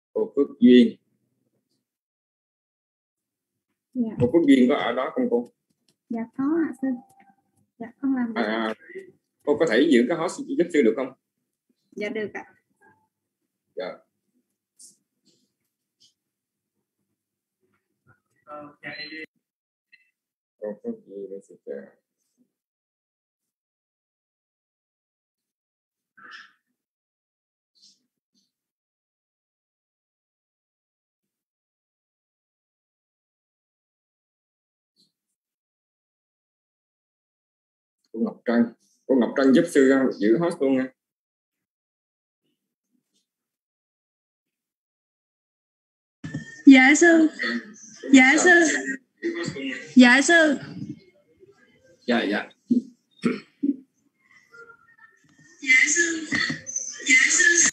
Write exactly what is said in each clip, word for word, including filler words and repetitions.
Cô Phước Duyên. Dạ. Cô Phước Duyên có ở đó không cô? Dạ có ạ sư. Dạ con làm được. À, cô có thể giữ cái host giúp sư được không? Dạ được ạ. Dạ. Cô Phước Duyên sẽ cô Ngọc Trân. Cô Ngọc Trân giúp sư giữ host luôn nha. Dạ sư. Dạ sư. Dạ sư. Dạ dạ. Dạ sư. Dạ sư.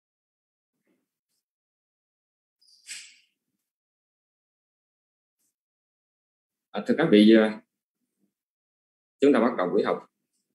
À, thưa các vị, chúng ta bắt đầu buổi học.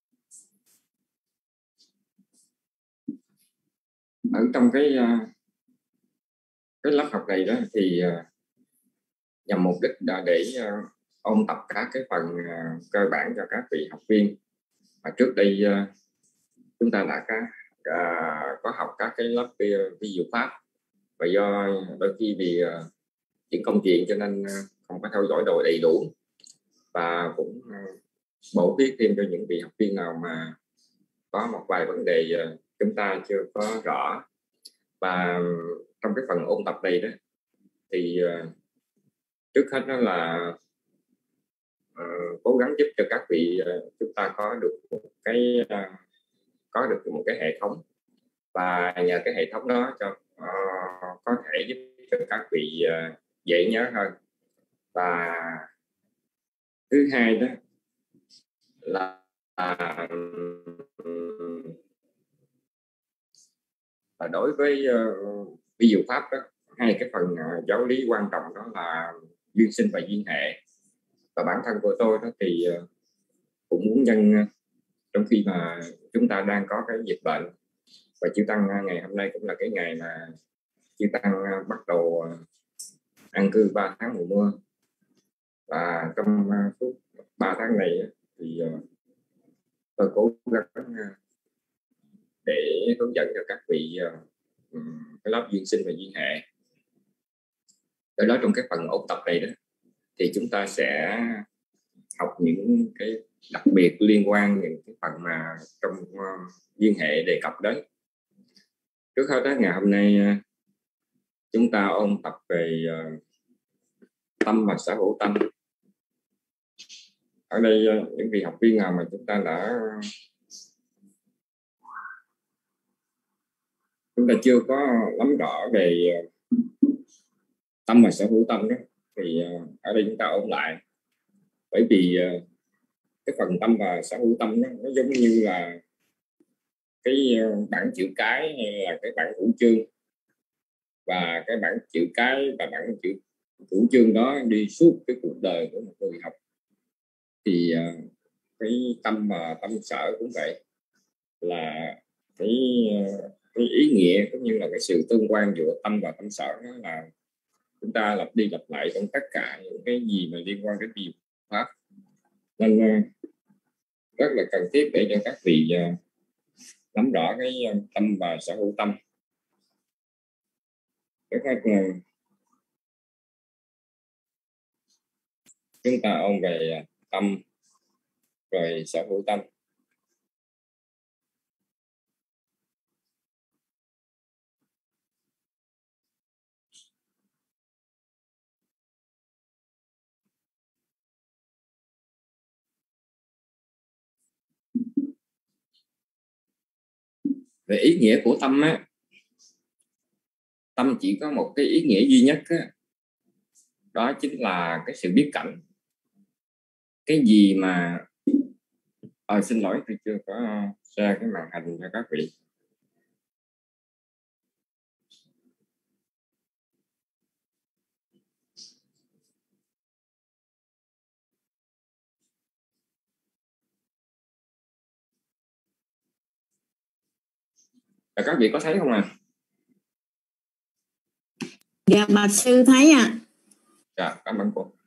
Ở trong cái cái lớp học này đó thì nhằm mục đích là để ôn tập các cái phần cơ bản cho các vị học viên. Và trước đây chúng ta đã có, uh, có học các cái lớp ví dụ pháp, và do đôi khi vì uh, những công chuyện cho nên không có theo dõi đồ đầy đủ, và cũng uh, bổ viết thêm cho những vị học viên nào mà có một vài vấn đề uh, chúng ta chưa có rõ. Và trong cái phần ôn tập này đó thì uh, trước hết đó là uh, cố gắng giúp cho các vị uh, chúng ta có được một cái uh, có được một cái hệ thống, và nhờ cái hệ thống đó cho uh, có thể giúp cho các vị uh, dễ nhớ hơn. Và thứ hai đó là là, là đối với uh, ví dụ pháp đó, hai cái phần uh, giáo lý quan trọng đó là duyên sinh và duyên hệ. Và bản thân của tôi đó thì uh, cũng muốn nhân uh, trong khi mà chúng ta đang có cái dịch bệnh, và chư tăng uh, ngày hôm nay cũng là cái ngày mà chư tăng uh, bắt đầu uh, an cư ba tháng mùa mưa. Và trong uh, suốt ba tháng này uh, thì uh, tôi cố gắng uh, để hướng dẫn cho các vị uh, cái lớp duyên sinh và duyên hệ. Ở đó trong cái phần ôn tập này đó thì chúng ta sẽ học những cái đặc biệt liên quan những cái phần mà trong uh, duyên hệ đề cập đến. Trước hết đó, ngày hôm nay uh, chúng ta ôn tập về uh, tâm và sở hữu tâm. Ở đây uh, những vị học viên nào mà chúng ta đã chúng ta chưa có nắm rõ về tâm và sở hữu tâm đó thì ở đây chúng ta ôn lại. Bởi vì cái phần tâm và sở hữu tâm đó, nó giống như là cái bản chữ cái hay là cái bản chủ trương, và cái bản chữ cái và bản chữ chủ trương đó đi suốt cái cuộc đời của một người học. Thì cái tâm và tâm sở cũng vậy, là cái cái ý nghĩa cũng như là cái sự tương quan giữa tâm và tâm sở, đó là chúng ta lặp đi lặp lại trong tất cả những cái gì mà liên quan đến điều pháp. Nên rất là cần thiết để cho các vị nắm rõ cái tâm và sở hữu tâm. Trước hết chúng ta ôn về tâm rồi sở hữu tâm. Về ý nghĩa của tâm á, tâm chỉ có một cái ý nghĩa duy nhất á, đó chính là cái sự biết cảnh. Cái gì mà à, xin lỗi tôi chưa có share cái màn hình cho các vị. Và các vị có thấy không à? Dạ bạch sư thấy ạ. À. Dạ cảm ơn cô.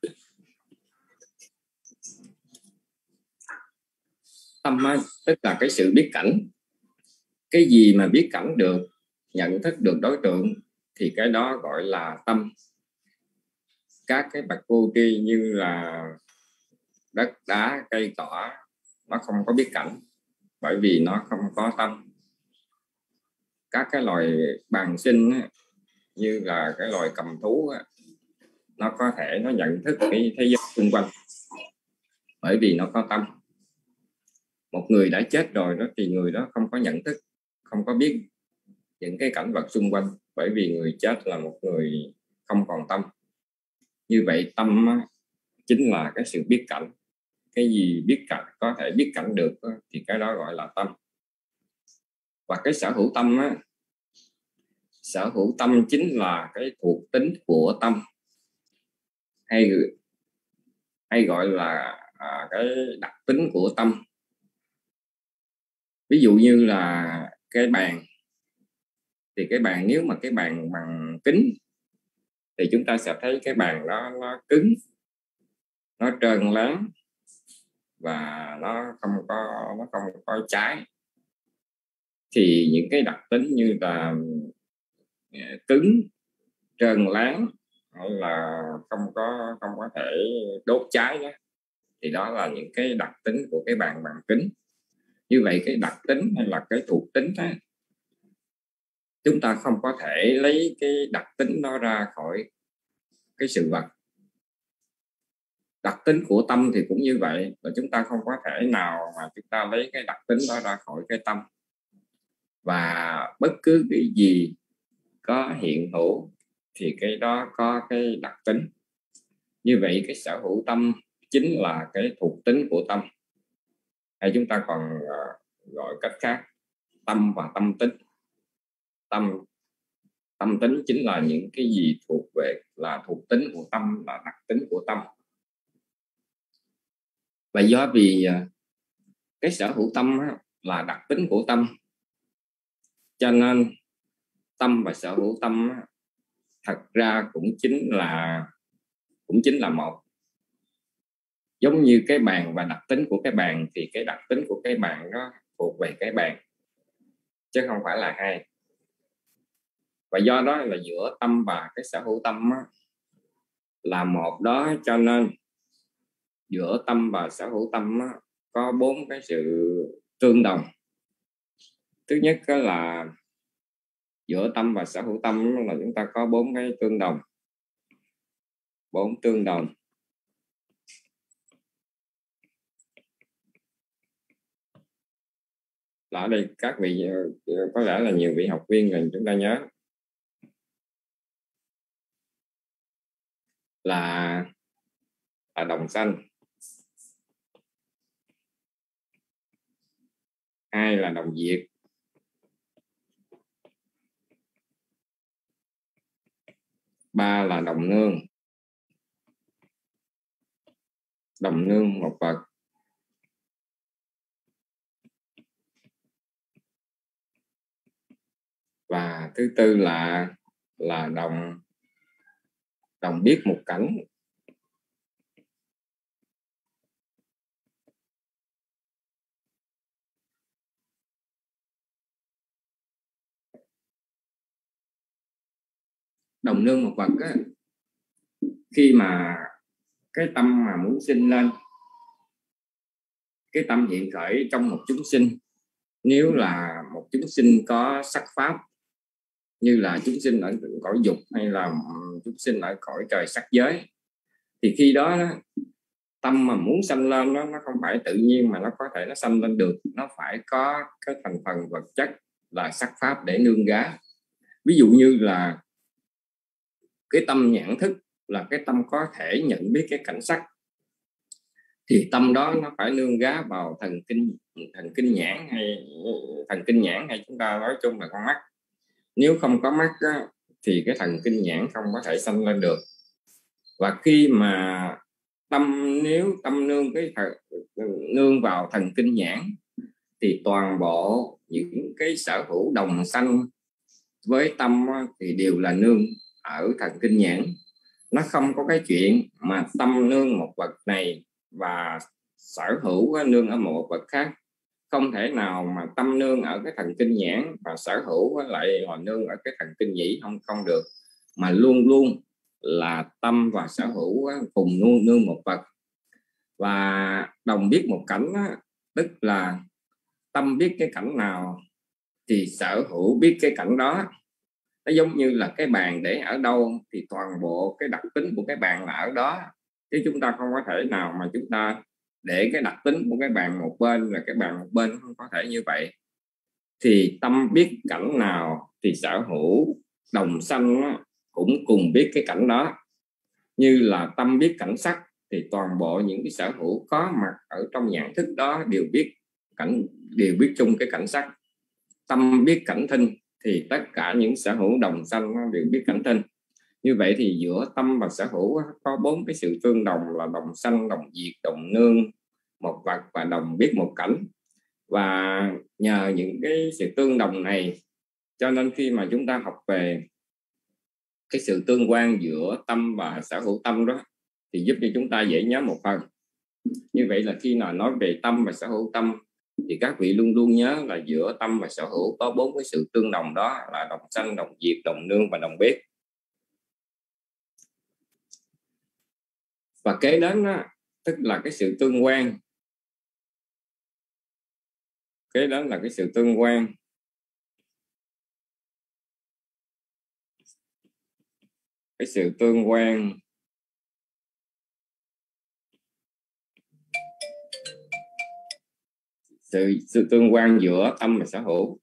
Tâm á, tức là cái sự biết cảnh. Cái gì mà biết cảnh được, nhận thức được đối tượng thì cái đó gọi là tâm. Các cái bậc vô tri như là đất đá cây cỏ nó không có biết cảnh, bởi vì nó không có tâm. Các cái loài bàng sinh như là cái loài cầm thú nó có thể nó nhận thức cái thế giới xung quanh bởi vì nó có tâm. Một người đã chết rồi đó thì người đó không có nhận thức, không có biết những cái cảnh vật xung quanh, bởi vì người chết là một người không còn tâm. Như vậy tâm chính là cái sự biết cảnh. Cái gì biết cảnh, có thể biết cảnh được thì cái đó gọi là tâm. Và cái sở hữu tâm á, sở hữu tâm chính là cái thuộc tính của tâm, hay hay gọi là à, cái đặc tính của tâm. Ví dụ như là cái bàn, thì cái bàn nếu mà cái bàn bằng kính thì chúng ta sẽ thấy cái bàn đó nó cứng, nó trơn láng và nó không có nó không có trái. Thì những cái đặc tính như là cứng, trơn láng hay là không có không có thể đốt cháy đó, thì đó là những cái đặc tính của cái bàn bằng kính. Như vậy cái đặc tính hay là cái thuộc tính đó, chúng ta không có thể lấy cái đặc tính đó ra khỏi cái sự vật. Đặc tính của tâm thì cũng như vậy, và chúng ta không có thể nào mà chúng ta lấy cái đặc tính đó ra khỏi cái tâm. Và bất cứ cái gì có hiện hữu thì cái đó có cái đặc tính. Như vậy cái sở hữu tâm chính là cái thuộc tính của tâm, hay chúng ta còn uh, gọi cách khác tâm và tâm tính. Tâm tâm tính chính là những cái gì thuộc về là thuộc tính của tâm, là đặc tính của tâm. Và do vì uh, cái sở hữu tâm á, là đặc tính của tâm, cho nên tâm và sở hữu tâm á, thật ra cũng chính là cũng chính là một. Giống như cái bàn và đặc tính của cái bàn thì cái đặc tính của cái bàn nó thuộc về cái bàn chứ không phải là hai. Và do đó là giữa tâm và cái sở hữu tâm á, là một đó, cho nên giữa tâm và sở hữu tâm á, có bốn cái sự tương đồng. Thứ nhất là giữa tâm và sở hữu tâm là chúng ta có bốn cái tương đồng. Bốn tương đồng. Là ở đây các vị có lẽ là nhiều vị học viên rồi chúng ta nhớ là, là đồng xanh, hai là đồng diệt, ba là đồng nương. Đồng nương một vật. Và thứ tư là là đồng đồng biết một cảnh. Đồng nương một vật á, khi mà cái tâm mà muốn sinh lên, cái tâm hiện khởi trong một chúng sinh, nếu là một chúng sinh có sắc pháp, như là chúng sinh ở cõi dục hay là chúng sinh ở cõi trời sắc giới, thì khi đó, đó tâm mà muốn sanh lên nó nó không phải tự nhiên mà nó có thể nó sanh lên được, nó phải có cái thành phần vật chất là sắc pháp để nương gá. Ví dụ như là cái tâm nhãn thức là cái tâm có thể nhận biết cái cảnh sắc, thì tâm đó nó phải nương gá vào thần kinh thần kinh nhãn hay thần kinh nhãn hay chúng ta nói chung là con mắt. Nếu không có mắt đó, thì cái thần kinh nhãn không có thể sanh lên được. Và khi mà tâm nếu tâm nương cái thần, nương vào thần kinh nhãn thì toàn bộ những cái sở hữu đồng sanh với tâm thì đều là nương ở thần kinh nhãn. Nó không có cái chuyện mà tâm nương một vật này và sở hữu nương ở một vật khác. Không thể nào mà tâm nương ở cái thần kinh nhãn và sở hữu lại là nương ở cái thần kinh nhĩ, không không được, mà luôn luôn là tâm và sở hữu cùng nương, nương một vật. Và đồng biết một cảnh đó, tức là tâm biết cái cảnh nào thì sở hữu biết cái cảnh đó. Nó giống như là cái bàn để ở đâu thì toàn bộ cái đặc tính của cái bàn là ở đó, chứ chúng ta không có thể nào mà chúng ta để cái đặc tính của cái bàn một bên là cái bàn một bên, không có thể như vậy. Thì tâm biết cảnh nào thì sở hữu đồng sanh cũng cùng biết cái cảnh đó. Như là tâm biết cảnh sắc thì toàn bộ những cái sở hữu có mặt ở trong nhận thức đó đều biết cảnh, đều biết chung cái cảnh sắc. Tâm biết cảnh thinh thì tất cả những sở hữu đồng sanh đều biết cảnh thinh. Như vậy thì giữa tâm và sở hữu có bốn cái sự tương đồng là đồng sanh, đồng diệt, đồng nương một vật và đồng biết một cảnh. Và nhờ những cái sự tương đồng này cho nên khi mà chúng ta học về cái sự tương quan giữa tâm và sở hữu tâm đó thì giúp cho chúng ta dễ nhớ một phần. Như vậy là khi nào nói về tâm và sở hữu tâm thì các vị luôn luôn nhớ là giữa tâm và sở hữu có bốn cái sự tương đồng đó là đồng sanh, đồng diệt, đồng nương và đồng biết. Và kế đến đó, tức là cái sự tương quan. Kế đến là cái sự tương quan. Cái sự tương quan sự, sự tương quan giữa tâm và sở hữu.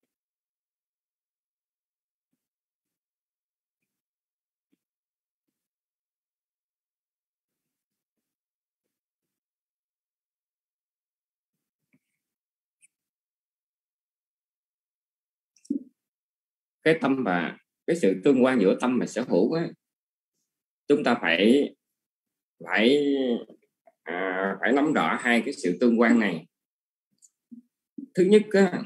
Cái tâm và cái sự tương quan giữa tâm và sở hữu á, chúng ta phải phải à, phải nắm rõ hai cái sự tương quan này. Thứ nhất á,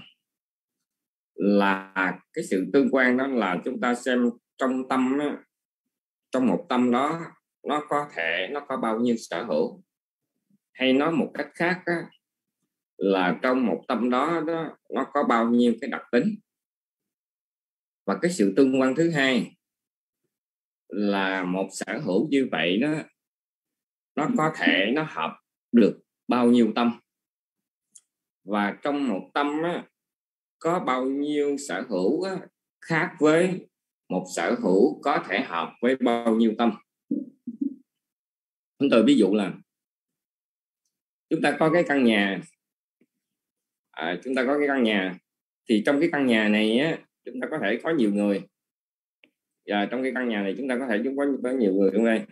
là cái sự tương quan đó là chúng ta xem trong tâm á, trong một tâm đó nó có thể nó có bao nhiêu sở hữu, hay nói một cách khác á, là trong một tâm đó, đó nó có bao nhiêu cái đặc tính. Và cái sự tương quan thứ hai là một sở hữu như vậy đó nó có thể nó hợp được bao nhiêu tâm, và trong một tâm á, có bao nhiêu sở hữu á, khác với một sở hữu có thể hợp với bao nhiêu tâm. Chúng tôi ví dụ là chúng ta có cái căn nhà, à, chúng ta có cái căn nhà thì trong cái căn nhà này á, chúng ta có thể có nhiều người. Và trong cái căn nhà này chúng ta có thể chúng có, có nhiều người trong đây.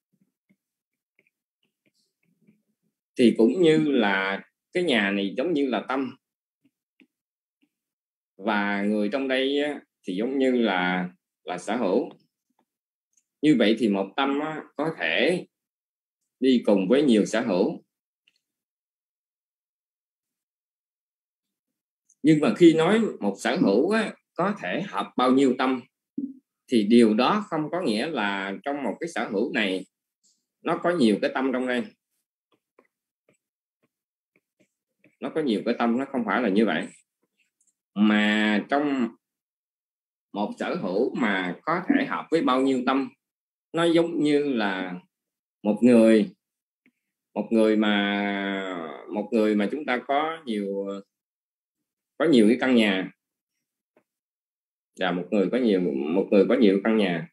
Thì cũng như là cái nhà này giống như là tâm, và người trong đây á, thì giống như là là sở hữu. Như vậy thì một tâm á, có thể đi cùng với nhiều sở hữu. Nhưng mà khi nói một sở hữu á, có thể hợp bao nhiêu tâm thì điều đó không có nghĩa là trong một cái sở hữu này nó có nhiều cái tâm trong đây. Nó có nhiều cái tâm, nó không phải là như vậy. Mà trong một sở hữu mà có thể hợp với bao nhiêu tâm, nó giống như là một người một người mà một người mà chúng ta có nhiều có nhiều cái căn nhà. Và một người có nhiều một người có nhiều căn nhà.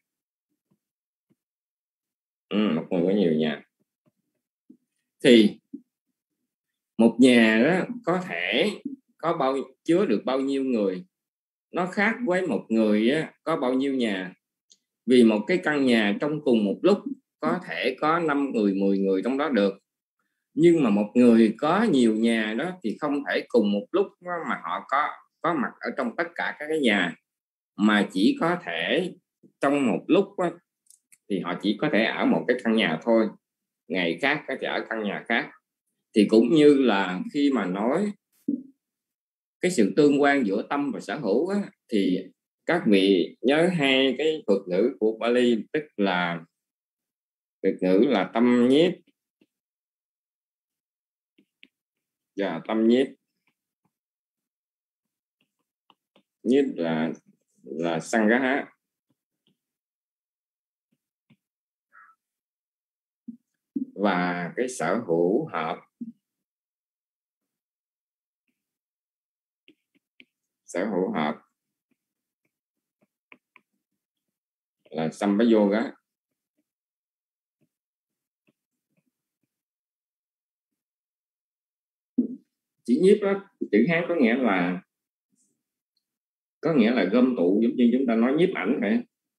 Ừ, một người có nhiều nhà. Thì một nhà đó có thể có bao chứa được bao nhiêu người, nó khác với một người á, có bao nhiêu nhà. Vì một cái căn nhà trong cùng một lúc có thể có năm người, mười người trong đó được. Nhưng mà một người có nhiều nhà đó thì không thể cùng một lúc mà họ có có mặt ở trong tất cả các cái nhà, mà chỉ có thể trong một lúc đó, thì họ chỉ có thể ở một cái căn nhà thôi, ngày khác có thể ở căn nhà khác. Thì cũng như là khi mà nói cái sự tương quan giữa tâm và sở hữu á, thì các vị nhớ hai cái thuật ngữ của Bali, tức là thuật ngữ là tâm nhiếp và tâm nhiếp. Nhiếp là là Sangha, và cái sở hữu hợp, sở hữu hợp là Sampayoga. Chữ nhiếp đó, chữ Hán có nghĩa là có nghĩa là gom tụ, giống như chúng ta nói nhiếp ảnh vậy.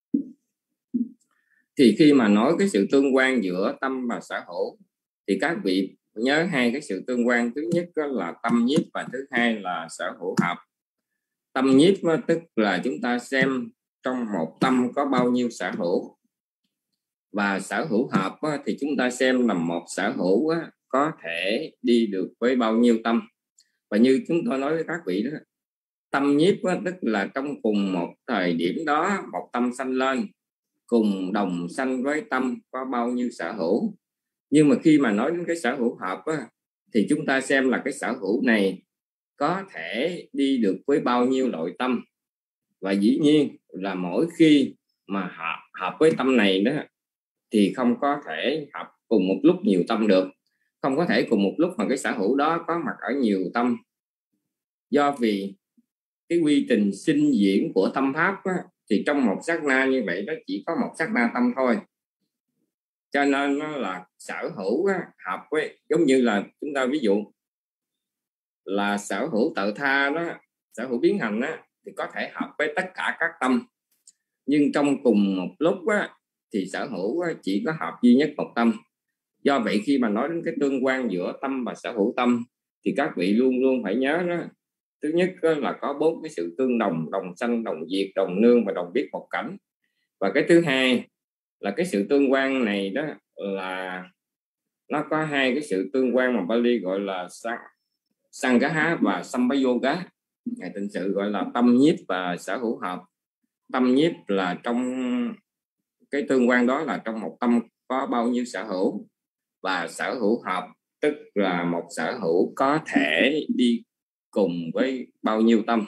Thì khi mà nói cái sự tương quan giữa tâm và sở hữu thì các vị nhớ hai cái sự tương quan, thứ nhất là tâm nhiếp và thứ hai là sở hữu hợp. Tâm nhiếp tức là chúng ta xem trong một tâm có bao nhiêu sở hữu, và sở hữu hợp thì chúng ta xem là một sở hữu có thể đi được với bao nhiêu tâm. Và như chúng tôi nói với các vị đó, tâm nhiếp tức là trong cùng một thời điểm đó một tâm sanh lên, cùng đồng sanh với tâm có bao nhiêu sở hữu. Nhưng mà khi mà nói đến cái sở hữu hợp á, thì chúng ta xem là cái sở hữu này có thể đi được với bao nhiêu loại tâm. Và dĩ nhiên là mỗi khi mà hợp, hợp với tâm này đó thì không có thể hợp cùng một lúc nhiều tâm được. Không có thể cùng một lúc mà cái sở hữu đó có mặt ở nhiều tâm. Do vì cái quy trình sinh diễn của tâm pháp á, thì trong một sát na như vậy đó chỉ có một sát na tâm thôi. Cho nên nó là sở hữu á, hợp với, giống như là chúng ta ví dụ là sở hữu tự tha đó, sở hữu biến hành á, thì có thể hợp với tất cả các tâm. Nhưng trong cùng một lúc á, thì sở hữu á, chỉ có hợp duy nhất một tâm. Do vậy khi mà nói đến cái tương quan giữa tâm và sở hữu tâm thì các vị luôn luôn phải nhớ đó. Thứ nhất là có bốn cái sự tương đồng, đồng sanh, đồng diệt, đồng nương và đồng biết một cảnh. Và cái thứ hai là cái sự tương quan này đó là nó có hai cái sự tương quan mà Bali gọi là Sangha và Sampayoga. Ngài Tịnh Sự gọi là tâm nhiếp và sở hữu hợp. Tâm nhiếp là trong cái tương quan đó là trong một tâm có bao nhiêu sở hữu, và sở hữu hợp tức là một sở hữu có thể đi cùng với bao nhiêu tâm.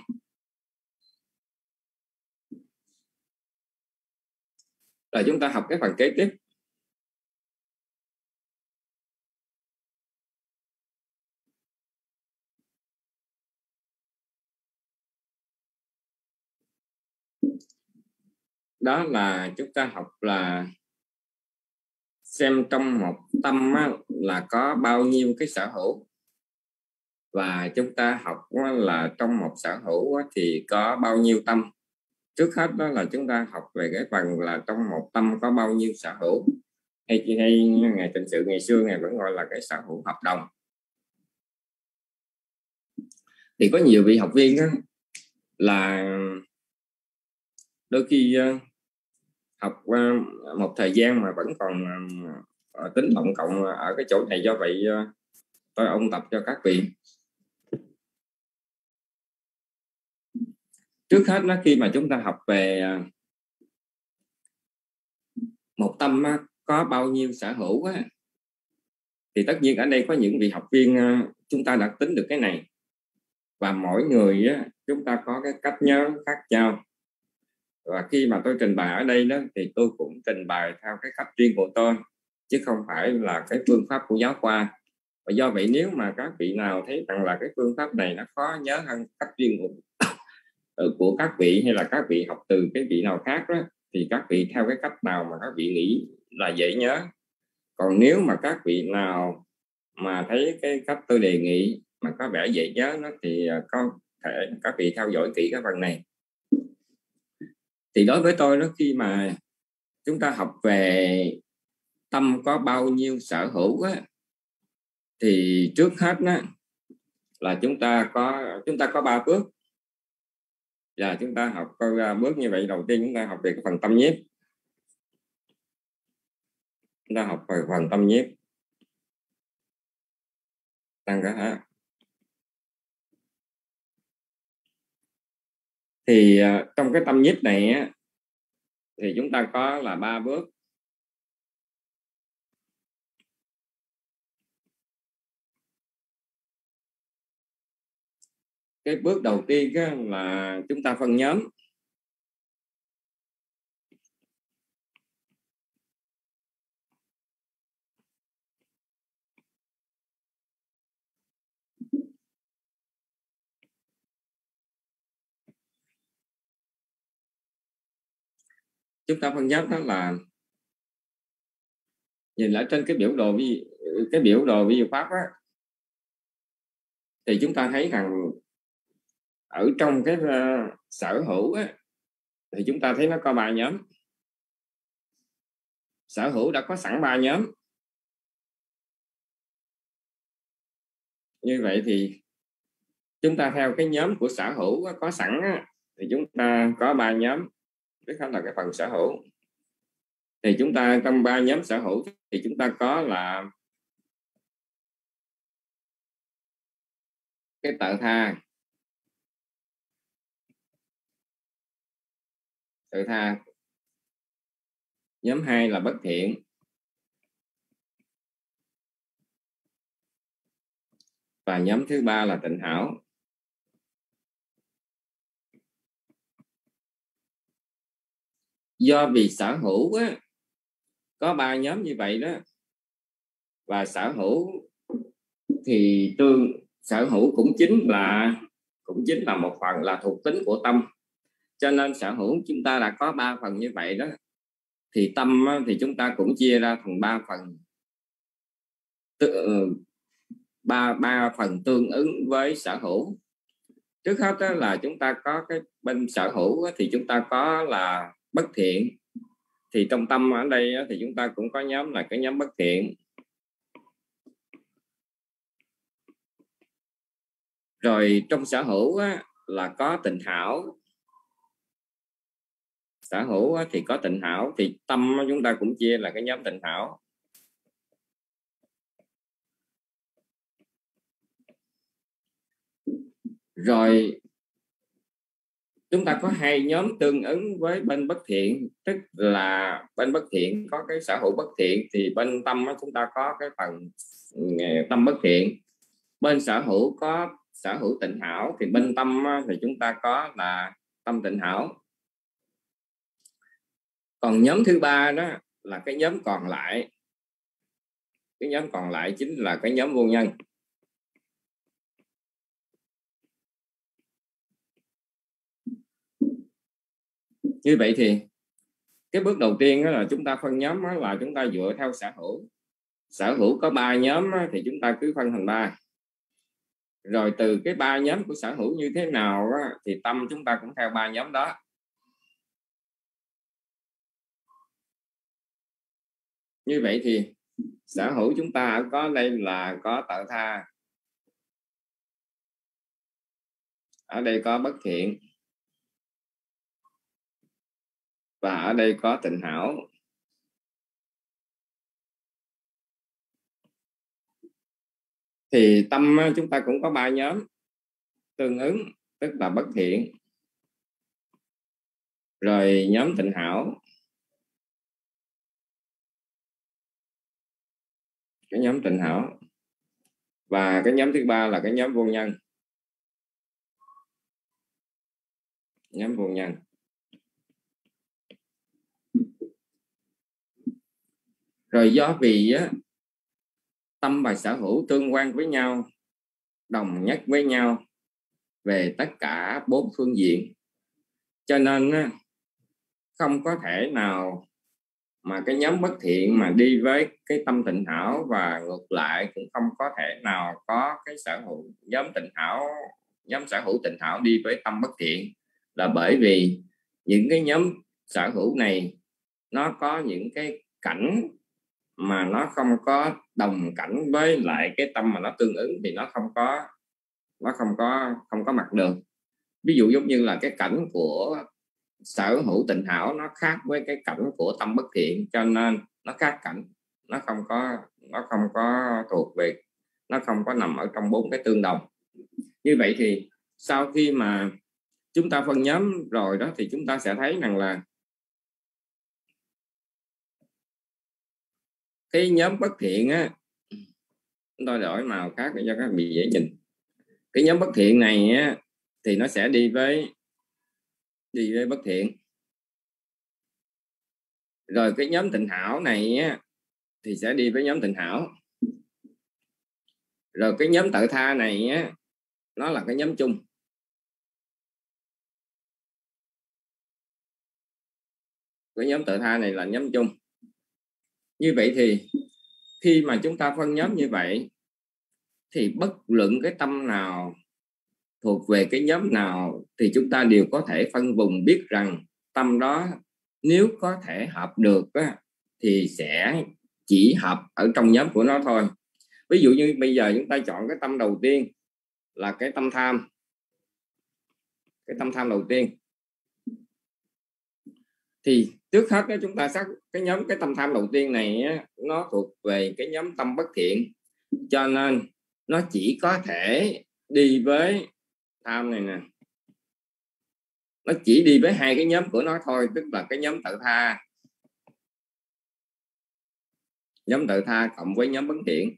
Rồi chúng ta học cái phần kế tiếp. Đó là chúng ta học là xem trong một tâm á, là có bao nhiêu cái sở hữu. Và chúng ta học là trong một sở hữu thì có bao nhiêu tâm. Trước hết đó là chúng ta học về cái phần là trong một tâm có bao nhiêu sở hữu. Hay, hay Ngài Tịnh Sự ngày xưa Ngài vẫn gọi là cái sở hữu hợp đồng. Thì có nhiều vị học viên đó là đôi khi học một thời gian mà vẫn còn tính tổng cộng ở cái chỗ này. Do vậy tôi ôn tập cho các vị. Trước hết đó, khi mà chúng ta học về một tâm có bao nhiêu sở hữu á, thì tất nhiên ở đây có những vị học viên chúng ta đã tính được cái này. Và mỗi người á, chúng ta có cái cách nhớ khác nhau. Và khi mà tôi trình bày ở đây đó thì tôi cũng trình bày theo cái cách riêng của tôi, chứ không phải là cái phương pháp của giáo khoa. Và do vậy nếu mà các vị nào thấy rằng là cái phương pháp này nó khó nhớ hơn cách riêng của, của các vị, hay là các vị học từ cái vị nào khác đó, thì các vị theo cái cách nào mà các vị nghĩ là dễ nhớ. Còn nếu mà các vị nào mà thấy cái cách tôi đề nghị mà có vẻ dễ nhớ nó, thì có thể các vị theo dõi kỹ cái phần này. Thì đối với tôi đó, khi mà chúng ta học về tâm có bao nhiêu sở hữu á, thì trước hết đó là chúng ta có chúng ta có ba bước. Và chúng ta học coi bước như vậy. Đầu tiên chúng ta học về cái phần tâm nhiếp. Chúng ta học về phần tâm nhiếp. Tăng cả hả? Thì uh, trong cái tâm nhiếp này á, thì chúng ta có là ba bước. Cái bước đầu tiên á, là chúng ta phân nhóm. Chúng ta phân nhóm đó là nhìn lại trên cái biểu đồ vi cái biểu đồ vi diệu pháp á, thì chúng ta thấy rằng ở trong cái uh, sở hữu á, thì chúng ta thấy nó có ba nhóm. Sở hữu đã có sẵn ba nhóm. Như vậy thì chúng ta theo cái nhóm của sở hữu có sẵn á, thì chúng ta có ba nhóm. Tức là cái phần sở hữu. Thì chúng ta trong ba nhóm sở hữu thì chúng ta có là cái tự tha. Tự tha. Nhóm hai là bất thiện. Và nhóm thứ ba là tịnh hảo. Do vì sở hữu á, có ba nhóm như vậy đó, và sở hữu thì tương sở hữu cũng chính là cũng chính là một phần là thuộc tính của tâm, cho nên sở hữu chúng ta đã có ba phần như vậy đó, thì tâm á, thì chúng ta cũng chia ra thành ba phần, ba ba phần tương ứng với sở hữu. Trước hết đó là chúng ta có cái bên sở hữu thì chúng ta có là bất thiện. Thì trong tâm ở đây thì chúng ta cũng có nhóm là cái nhóm bất thiện. Rồi trong sở hữu là có tịnh hảo. Sở hữu thì có tịnh hảo, thì tâm chúng ta cũng chia là cái nhóm tịnh hảo. Rồi chúng ta có hai nhóm tương ứng với bên bất thiện, tức là bên bất thiện có cái sở hữu bất thiện, thì bên tâm chúng ta có cái phần tâm bất thiện. Bên sở hữu có sở hữu tịnh hảo, thì bên tâm thì chúng ta có là tâm tịnh hảo. Còn nhóm thứ ba đó là cái nhóm còn lại. Cái nhóm còn lại chính là cái nhóm vô nhân. Như vậy thì cái bước đầu tiên đó là chúng ta phân nhóm, đó là chúng ta dựa theo sở hữu. Sở hữu có ba nhóm thì chúng ta cứ phân thành ba. Rồi từ cái ba nhóm của sở hữu như thế nào đó, thì tâm chúng ta cũng theo ba nhóm đó. Như vậy thì sở hữu chúng ta có đây là có tự tha, ở đây có bất thiện, và ở đây có tịnh hảo. Thì tâm chúng ta cũng có ba nhóm tương ứng, tức là bất thiện, rồi nhóm tịnh hảo, cái nhóm tịnh hảo, và cái nhóm thứ ba là cái nhóm vô nhân. Nhóm vô nhân. Rồi do vì á, tâm và sở hữu tương quan với nhau, đồng nhất với nhau về tất cả bốn phương diện, cho nên á, không có thể nào mà cái nhóm bất thiện mà đi với cái tâm tịnh hảo, và ngược lại cũng không có thể nào có cái sở hữu nhóm tịnh hảo, nhóm sở hữu tịnh hảo đi với tâm bất thiện, là bởi vì những cái nhóm sở hữu này nó có những cái cảnh mà nó không có đồng cảnh với lại cái tâm mà nó tương ứng, thì nó không có nó không có không có mặt được. Ví dụ giống như là cái cảnh của sở hữu tịnh hảo nó khác với cái cảnh của tâm bất thiện, cho nên nó khác cảnh, nó không có nó không có thuộc về, nó không có nằm ở trong bốn cái tương đồng. Như vậy thì sau khi mà chúng ta phân nhóm rồi đó thì chúng ta sẽ thấy rằng là cái nhóm bất thiện á, chúng tôi đổi màu khác để cho các vị dễ nhìn. Cái nhóm bất thiện này á, thì nó sẽ đi với đi với bất thiện. Rồi cái nhóm tịnh hảo này á, thì sẽ đi với nhóm tịnh hảo. Rồi cái nhóm tự tha này á, nó là cái nhóm chung. Cái nhóm tự tha này là nhóm chung. Như vậy thì khi mà chúng ta phân nhóm như vậy thì bất luận cái tâm nào thuộc về cái nhóm nào thì chúng ta đều có thể phân vùng biết rằng tâm đó nếu có thể hợp được á, thì sẽ chỉ hợp ở trong nhóm của nó thôi. Ví dụ như bây giờ chúng ta chọn cái tâm đầu tiên là cái tâm tham. Cái tâm tham đầu tiên thì trước hết đó, chúng ta xác cái nhóm cái tâm tham đầu tiên này á, nó thuộc về cái nhóm tâm bất thiện, cho nên nó chỉ có thể đi với tham này nè, nó chỉ đi với hai cái nhóm của nó thôi, tức là cái nhóm tự tha, nhóm tự tha cộng với nhóm bất thiện.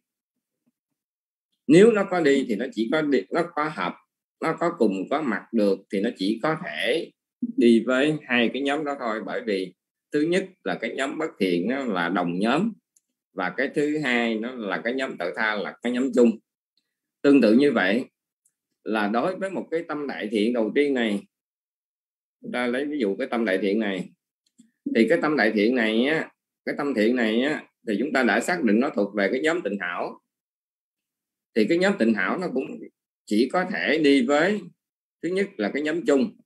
Nếu nó có đi thì nó chỉ có đi, nó có hợp, nó có cùng có mặt được thì nó chỉ có thể đi với hai cái nhóm đó thôi. Bởi vì thứ nhất là cái nhóm bất thiện nó là đồng nhóm, và cái thứ hai nó là cái nhóm tự tha là cái nhóm chung. Tương tự như vậy là đối với một cái tâm đại thiện đầu tiên này, chúng ta lấy ví dụ cái tâm đại thiện này, thì cái tâm đại thiện này á, cái tâm thiện này á, thì chúng ta đã xác định nó thuộc về cái nhóm tịnh hảo. Thì cái nhóm tịnh hảo nó cũng chỉ có thể đi với thứ nhất là cái nhóm chung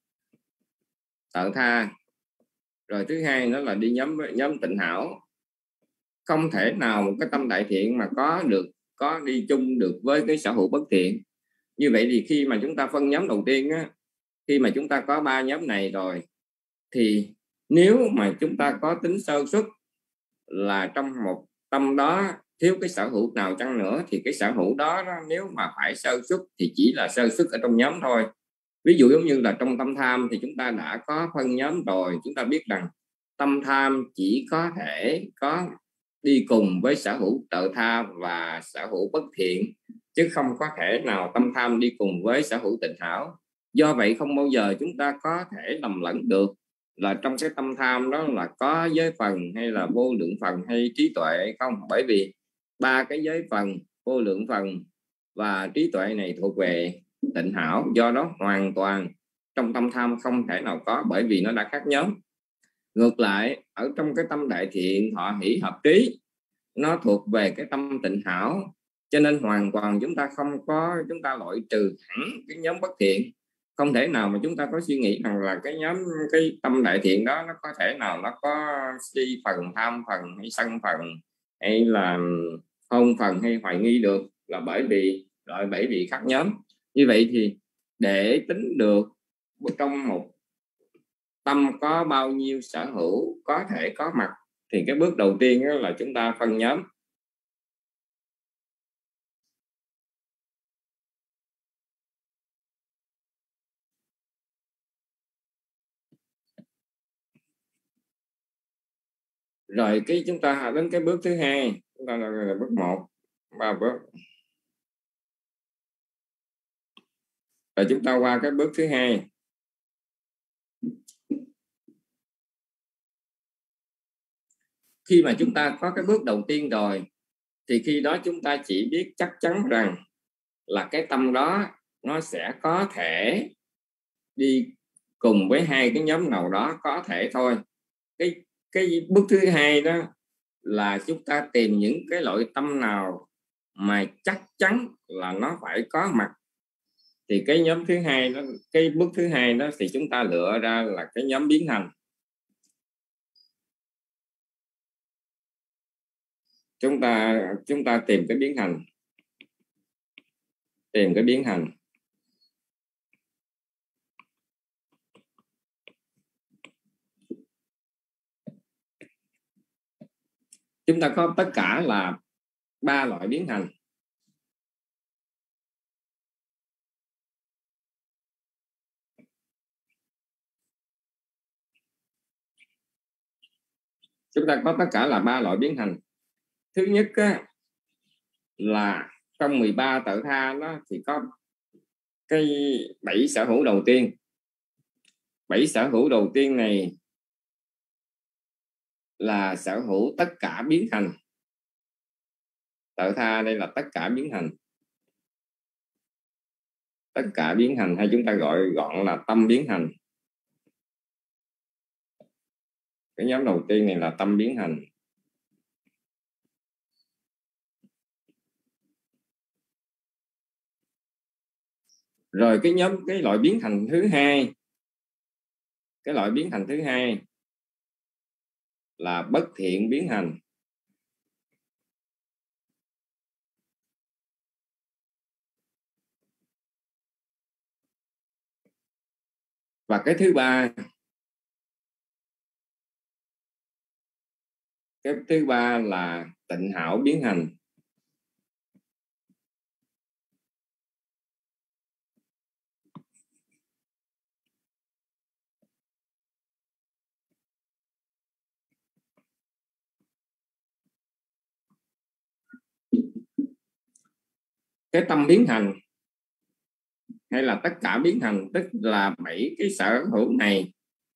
tự tha, rồi thứ hai nó là đi nhóm nhóm tịnh hảo. Không thể nào một cái tâm đại thiện mà có được có đi chung được với cái sở hữu bất thiện. Như vậy thì khi mà chúng ta phân nhóm đầu tiên á, khi mà chúng ta có ba nhóm này rồi, thì nếu mà chúng ta có tính sơ suất là trong một tâm đó thiếu cái sở hữu nào chăng nữa, thì cái sở hữu đó, đó nếu mà phải sơ suất thì chỉ là sơ suất ở trong nhóm thôi. Ví dụ giống như là trong tâm tham thì chúng ta đã có phân nhóm rồi, chúng ta biết rằng tâm tham chỉ có thể có đi cùng với sở hữu tự tha và sở hữu bất thiện, chứ không có thể nào tâm tham đi cùng với sở hữu tịnh hảo. Do vậy không bao giờ chúng ta có thể lầm lẫn được là trong cái tâm tham đó là có giới phần hay là vô lượng phần hay trí tuệ hay không. Bởi vì ba cái giới phần, vô lượng phần và trí tuệ này thuộc về tịnh hảo, do đó hoàn toàn trong tâm tham không thể nào có, bởi vì nó đã khác nhóm. Ngược lại ở trong cái tâm đại thiện thọ hỷ hợp trí, nó thuộc về cái tâm tịnh hảo, cho nên hoàn toàn chúng ta không có, chúng ta loại trừ hẳn cái nhóm bất thiện. Không thể nào mà chúng ta có suy nghĩ rằng là cái nhóm cái tâm đại thiện đó nó có thể nào nó có si phần, tham phần hay sân phần hay là hôn phần hay hoài nghi được, là bởi vì loại bởi vì khác nhóm. Như vậy thì để tính được trong một tâm có bao nhiêu sở hữu có thể có mặt, thì cái bước đầu tiên là chúng ta phân nhóm. Rồi cái chúng ta đến cái bước thứ hai, chúng ta là, là bước một, ba bước. Rồi chúng ta qua cái bước thứ hai. Khi mà chúng ta có cái bước đầu tiên rồi, thì khi đó chúng ta chỉ biết chắc chắn rằng là cái tâm đó nó sẽ có thể đi cùng với hai cái nhóm nào đó, có thể thôi. Cái cái bước thứ hai đó là chúng ta tìm những cái loại tâm nào mà chắc chắn là nó phải có mặt, thì cái nhóm thứ hai đó, cái bước thứ hai đó thì chúng ta lựa ra là cái nhóm biến hành. Chúng ta chúng ta tìm cái biến hành, tìm cái biến hành. Chúng ta có tất cả là ba loại biến hành. chúng ta có tất cả là ba loại biến thành. Thứ nhất á, là trong mười ba tự tha nó thì có cái bảy sở hữu đầu tiên. Bảy sở hữu đầu tiên này là sở hữu tất cả biến thành. Tự tha đây là tất cả biến thành. Tất cả biến thành hay chúng ta gọi gọn là tâm biến thành. Cái nhóm đầu tiên này là tâm biến thành. Rồi cái nhóm cái loại biến thành thứ hai, cái loại biến thành thứ hai là bất thiện biến thành. Và cái thứ ba, cái thứ ba là tịnh hảo biến thành. Cái tâm biến thành hay là tất cả biến thành, tức là bảy cái sở hữu này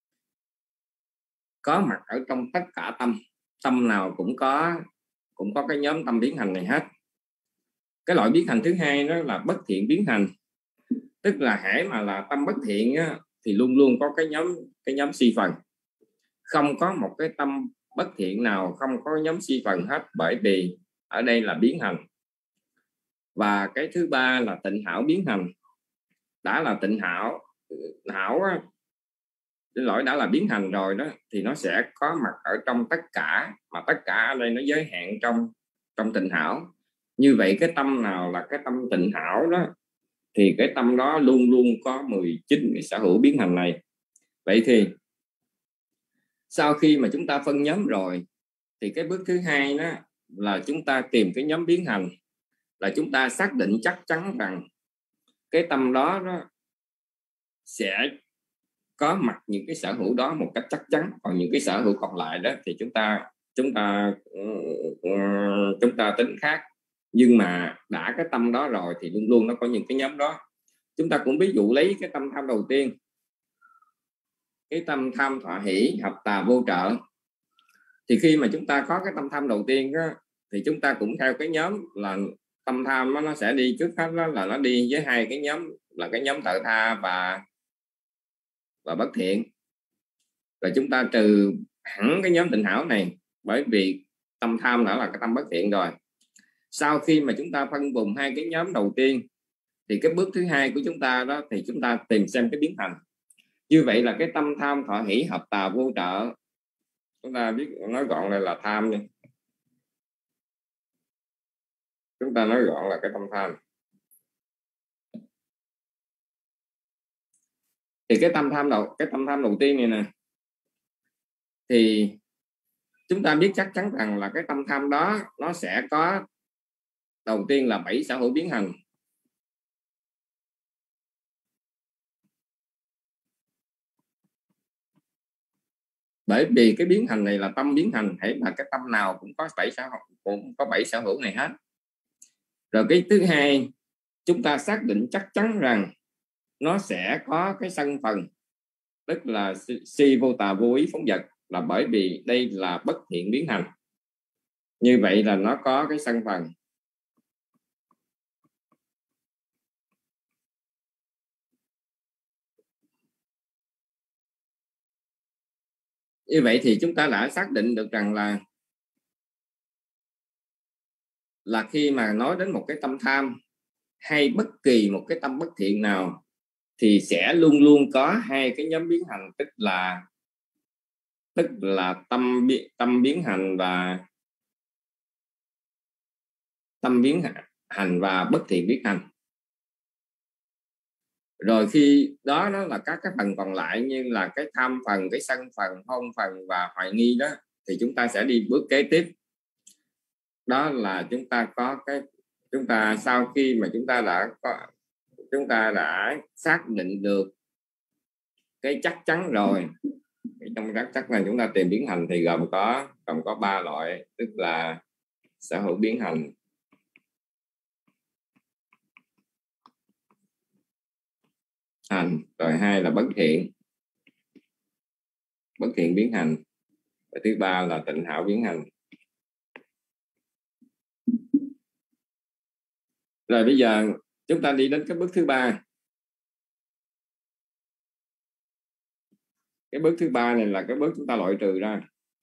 có mặt ở trong tất cả tâm. Tâm nào cũng có cũng có cái nhóm tâm biến thành này hết. Cái loại biến thành thứ hai đó là bất thiện biến thành, tức là hễ mà là tâm bất thiện á, thì luôn luôn có cái nhóm cái nhóm si phần. Không có một cái tâm bất thiện nào không có nhóm si phần hết, bởi vì ở đây là biến thành. Và cái thứ ba là tịnh hảo biến thành. Đã là tịnh hảo hảo á, xin lỗi đã là biến thành rồi đó, thì nó sẽ có mặt ở trong tất cả, mà tất cả ở đây nó giới hạn trong trong tịnh hảo. Như vậy cái tâm nào là cái tâm tịnh hảo đó, thì cái tâm đó luôn luôn có mười chín cái sở hữu biến thành này. Vậy thì sau khi mà chúng ta phân nhóm rồi, thì cái bước thứ hai đó là chúng ta tìm cái nhóm biến thành, là chúng ta xác định chắc chắn rằng cái tâm đó, đó sẽ có mặt những cái sở hữu đó một cách chắc chắn. Còn những cái sở hữu còn lại đó thì chúng ta chúng ta chúng ta tính khác. Nhưng mà đã cái tâm đó rồi thì luôn luôn nó có những cái nhóm đó. Chúng ta cũng ví dụ lấy cái tâm tham đầu tiên, cái tâm tham thọ hỷ hợp tà vô trợ. Thì khi mà chúng ta có cái tâm tham đầu tiên đó, thì chúng ta cũng theo cái nhóm là tâm tham đó, nó sẽ đi trước hết đó, là nó đi với hai cái nhóm, là cái nhóm tự tha và và bất thiện. Rồi chúng ta trừ hẳn cái nhóm tịnh hảo này, bởi vì tâm tham đã là cái tâm bất thiện rồi. Sau khi mà chúng ta phân vùng hai cái nhóm đầu tiên, thì cái bước thứ hai của chúng ta đó thì chúng ta tìm xem cái biến thành. Như vậy là cái tâm tham thọ hỷ hợp tà vô trợ, chúng ta biết nói gọn lại là tham đi. Chúng ta nói gọn là cái tâm tham. Thì cái tâm tham đầu cái tâm tham đầu tiên này nè, thì chúng ta biết chắc chắn rằng là cái tâm tham đó nó sẽ có đầu tiên là bảy sở hữu biến thành. Bởi vì cái biến thành này là tâm biến thành, hãy là cái tâm nào cũng có bảy sở hữu, cũng có bảy sở hữu này hết. Rồi cái thứ hai, chúng ta xác định chắc chắn rằng nó sẽ có cái sân phần, tức là si vô tà vô ý phóng dật, là bởi vì đây là bất thiện biến thành. Như vậy là nó có cái sân phần. Như vậy thì chúng ta đã xác định được rằng là là khi mà nói đến một cái tâm tham hay bất kỳ một cái tâm bất thiện nào, thì sẽ luôn luôn có hai cái nhóm biến thành, tức là tức là tâm tâm biến hành và tâm biến hành và bất thiện biến hành. Rồi khi đó nó là các cái phần còn lại, như là cái tham phần, cái sân phần, hôn phần và hoài nghi đó, thì chúng ta sẽ đi bước kế tiếp. Đó là chúng ta có cái chúng ta sau khi mà chúng ta đã có chúng ta đã xác định được cái chắc chắn rồi, cái trong các chắc là chúng ta tìm biến hành thì gồm có gồm có ba loại, tức là sở hữu biến hành, hành, rồi hai là bất thiện bất thiện biến hành, và thứ ba là tịnh hảo biến hành. Rồi bây giờ chúng ta đi đến cái bước thứ ba. Cái bước thứ ba này là cái bước chúng ta loại trừ ra.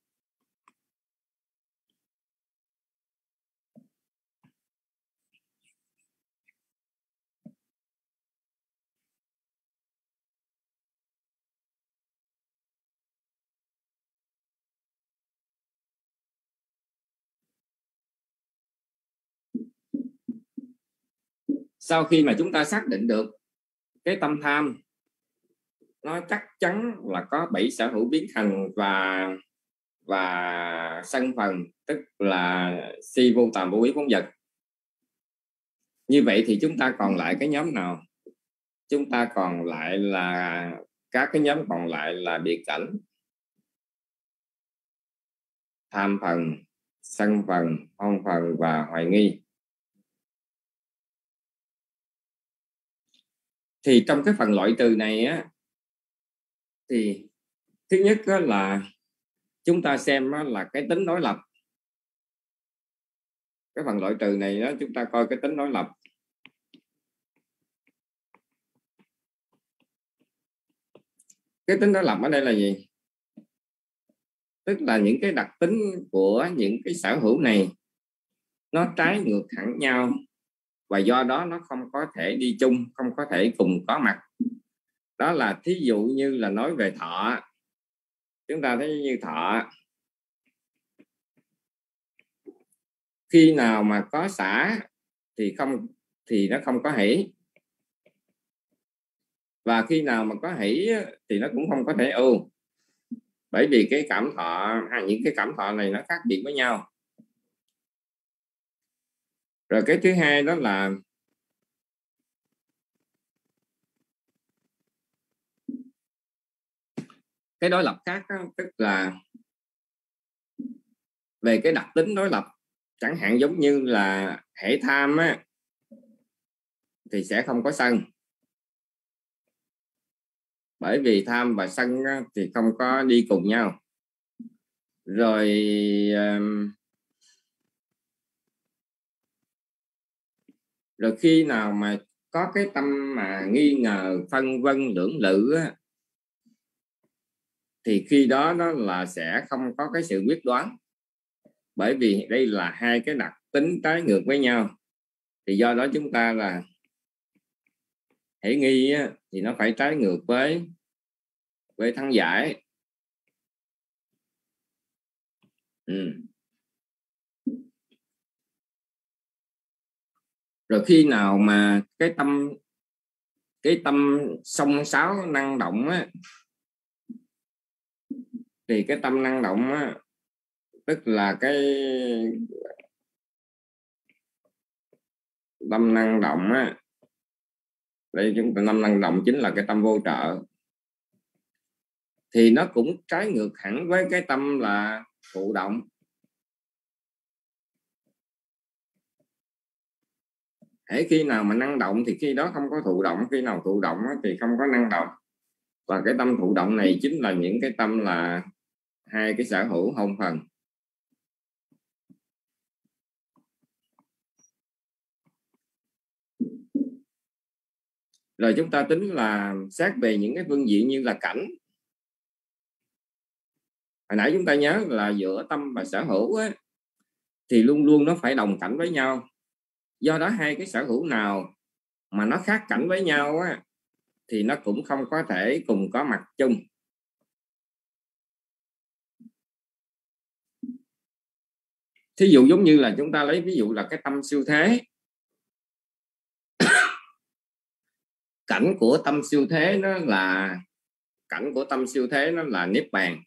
Sau khi mà chúng ta xác định được cái tâm tham nó chắc chắn là có bảy sở hữu biến hành và và sân phần, tức là si vô tàm vô ý phóng vật. Như vậy thì chúng ta còn lại cái nhóm nào? Chúng ta còn lại là các cái nhóm còn lại là biệt cảnh, tham phần, sân phần, phong phần và hoài nghi. Thì trong cái phần loại trừ này á, thì thứ nhất là chúng ta xem là cái tính đối lập. Cái phần loại trừ này đó, chúng ta coi cái tính đối lập. Cái tính đối lập ở đây là gì? Tức là những cái đặc tính của những cái sở hữu này nó trái ngược hẳn nhau, và do đó nó không có thể đi chung, không có thể cùng có mặt. Đó là thí dụ như là nói về thọ. Chúng ta thấy như thọ, khi nào mà có xả thì không thì nó không có hỷ, và khi nào mà có hỷ thì nó cũng không có thể ưu, bởi vì cái cảm thọ, những cái cảm thọ này nó khác biệt với nhau. Rồi cái thứ hai đó là cái đối lập khác đó, tức là về cái đặc tính đối lập. Chẳng hạn giống như là hễ tham á, thì sẽ không có sân, bởi vì tham và sân á, thì không có đi cùng nhau. Rồi rồi khi nào mà có cái tâm mà nghi ngờ, phân vân, lưỡng lự á, thì khi đó đó là sẽ không có cái sự quyết đoán, bởi vì đây là hai cái đặc tính trái ngược với nhau. Thì do đó chúng ta là hễ nghi á, thì nó phải trái ngược với với thắng giải. Ừ. Rồi khi nào mà cái tâm cái tâm xông xáo năng động á, thì cái tâm năng động á, tức là cái tâm năng động á, đây chúng ta tâm năng động chính là cái tâm vô trợ, thì nó cũng trái ngược hẳn với cái tâm là thụ động. Hễ khi nào mà năng động thì khi đó không có thụ động, khi nào thụ động thì không có năng động. Và cái tâm thụ động này chính là những cái tâm là hai cái sở hữu hôn phần. Rồi chúng ta tính là xét về những cái phương diện như là cảnh. Hồi nãy chúng ta nhớ là giữa tâm và sở hữu á, thì luôn luôn nó phải đồng cảnh với nhau. Do đó hai cái sở hữu nào mà nó khác cảnh với nhau á, thì nó cũng không có thể cùng có mặt chung. Thí dụ giống như là chúng ta lấy ví dụ là cái tâm siêu thế. Cảnh của tâm siêu thế nó là cảnh của tâm siêu thế nó là niết bàn.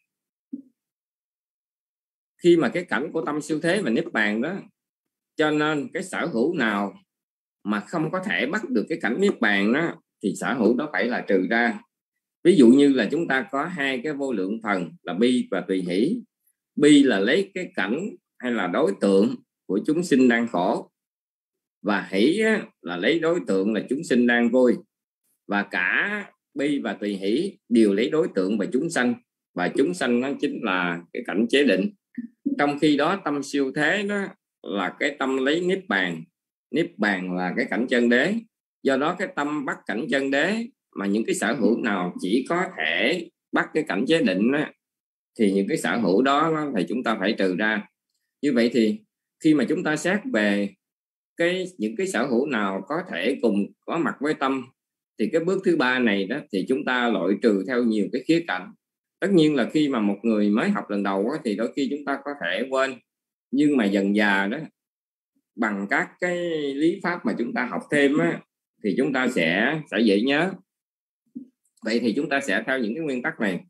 Khi mà cái cảnh của tâm siêu thế và niết bàn đó, cho nên cái sở hữu nào mà không có thể bắt được cái cảnh niết bàn đó, thì sở hữu đó phải là trừ ra. Ví dụ như là chúng ta có hai cái vô lượng phần là bi và tùy hỷ. Bi là lấy cái cảnh hay là đối tượng của chúng sinh đang khổ, và hỷ là lấy đối tượng là chúng sinh đang vui. Và cả bi và tùy hỷ đều lấy đối tượng và chúng sanh, và chúng sanh nó chính là cái cảnh chế định. Trong khi đó tâm siêu thế đó là cái tâm lấy niết bàn. Niết bàn là cái cảnh chân đế. Do đó cái tâm bắt cảnh chân đế, mà những cái sở hữu nào chỉ có thể bắt cái cảnh chế định đó, thì những cái sở hữu đó thì chúng ta phải trừ ra. Như vậy thì khi mà chúng ta xét về cái những cái sở hữu nào có thể cùng có mặt với tâm, thì cái bước thứ ba này đó thì chúng ta loại trừ theo nhiều cái khía cạnh. Tất nhiên là khi mà một người mới học lần đầu đó, thì đôi khi chúng ta có thể quên, nhưng mà dần dà đó, bằng các cái lý pháp mà chúng ta học thêm á, thì chúng ta sẽ sẽ dễ nhớ. Vậy thì chúng ta sẽ theo những cái nguyên tắc này.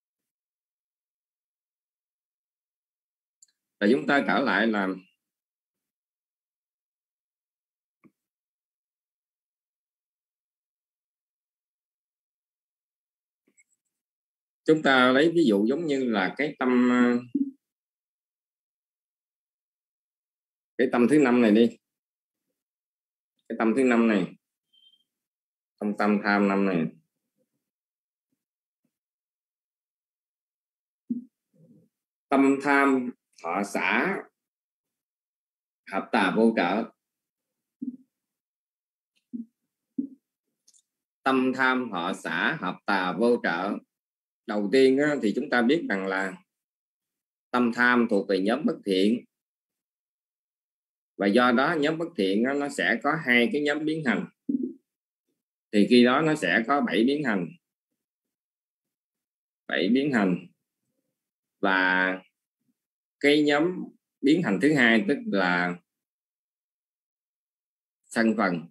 Và chúng ta trở lại là chúng ta lấy ví dụ giống như là cái tâm cái tâm thứ năm này đi. Cái tâm thứ năm này, tâm tâm tham năm này. Tâm tham thọ xả hợp tà vô trợ. Tâm tham thọ xả hợp tà vô trợ. Đầu tiên á, thì chúng ta biết rằng là tâm tham thuộc về nhóm bất thiện, và do đó nhóm bất thiện á, nó sẽ có hai cái nhóm biến hành. Thì khi đó nó sẽ có bảy biến hành. Bảy biến hành. Và cái nhóm biến hành thứ hai tức là sân phần.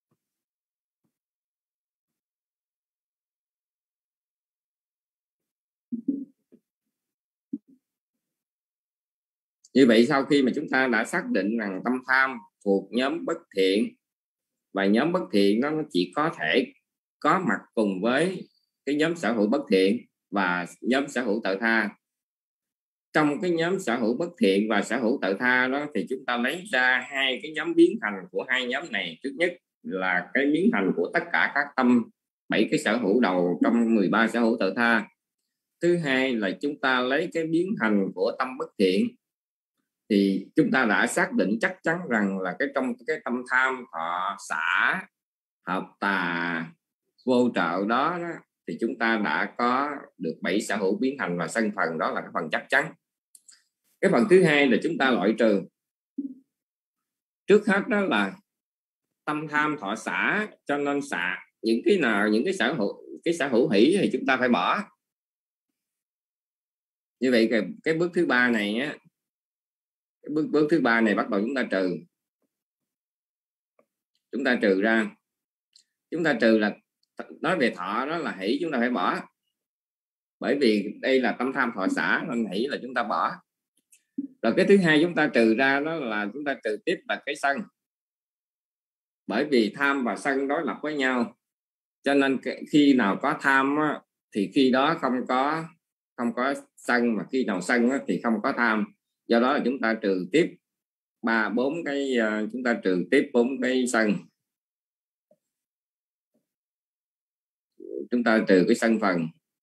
Như vậy sau khi mà chúng ta đã xác định rằng tâm tham thuộc nhóm bất thiện, và nhóm bất thiện đó nó chỉ có thể có mặt cùng với cái nhóm sở hữu bất thiện và nhóm sở hữu tự tha. Trong cái nhóm sở hữu bất thiện và sở hữu tự tha đó thì chúng ta lấy ra hai cái nhóm biến hành của hai nhóm này. Thứ nhất là cái biến hành của tất cả các tâm, bảy cái sở hữu đầu trong mười ba sở hữu tự tha. Thứ hai là chúng ta lấy cái biến hành của tâm bất thiện. Thì chúng ta đã xác định chắc chắn rằng là cái trong cái tâm tham thọ xả hợp tà vô trợ đó, đó thì chúng ta đã có được bảy sở hữu biến hành và sân phần. Đó là cái phần chắc chắn. Cái phần thứ hai là chúng ta loại trừ. Trước hết đó là tâm tham thọ xả, cho nên xả những cái nào, những cái sở hữu cái sở hữu hỷ thì chúng ta phải bỏ. Như vậy cái, cái bước thứ ba này á, cái bước bước thứ ba này bắt đầu chúng ta trừ. Chúng ta trừ ra. Chúng ta trừ là nói về thọ đó là hỷ chúng ta phải bỏ. Bởi vì đây là tâm tham thọ xả nên hỷ là chúng ta bỏ. Rồi cái thứ hai chúng ta trừ ra đó là chúng ta trừ tiếp là cái sân. Bởi vì tham và sân đối lập với nhau, cho nên khi nào có tham á, thì khi đó không có không có sân, mà khi nào sân á, thì không có tham. Do đó là chúng ta trừ tiếp ba bốn cái uh, chúng ta trừ tiếp bốn cái sân. Chúng ta trừ cái sân phần.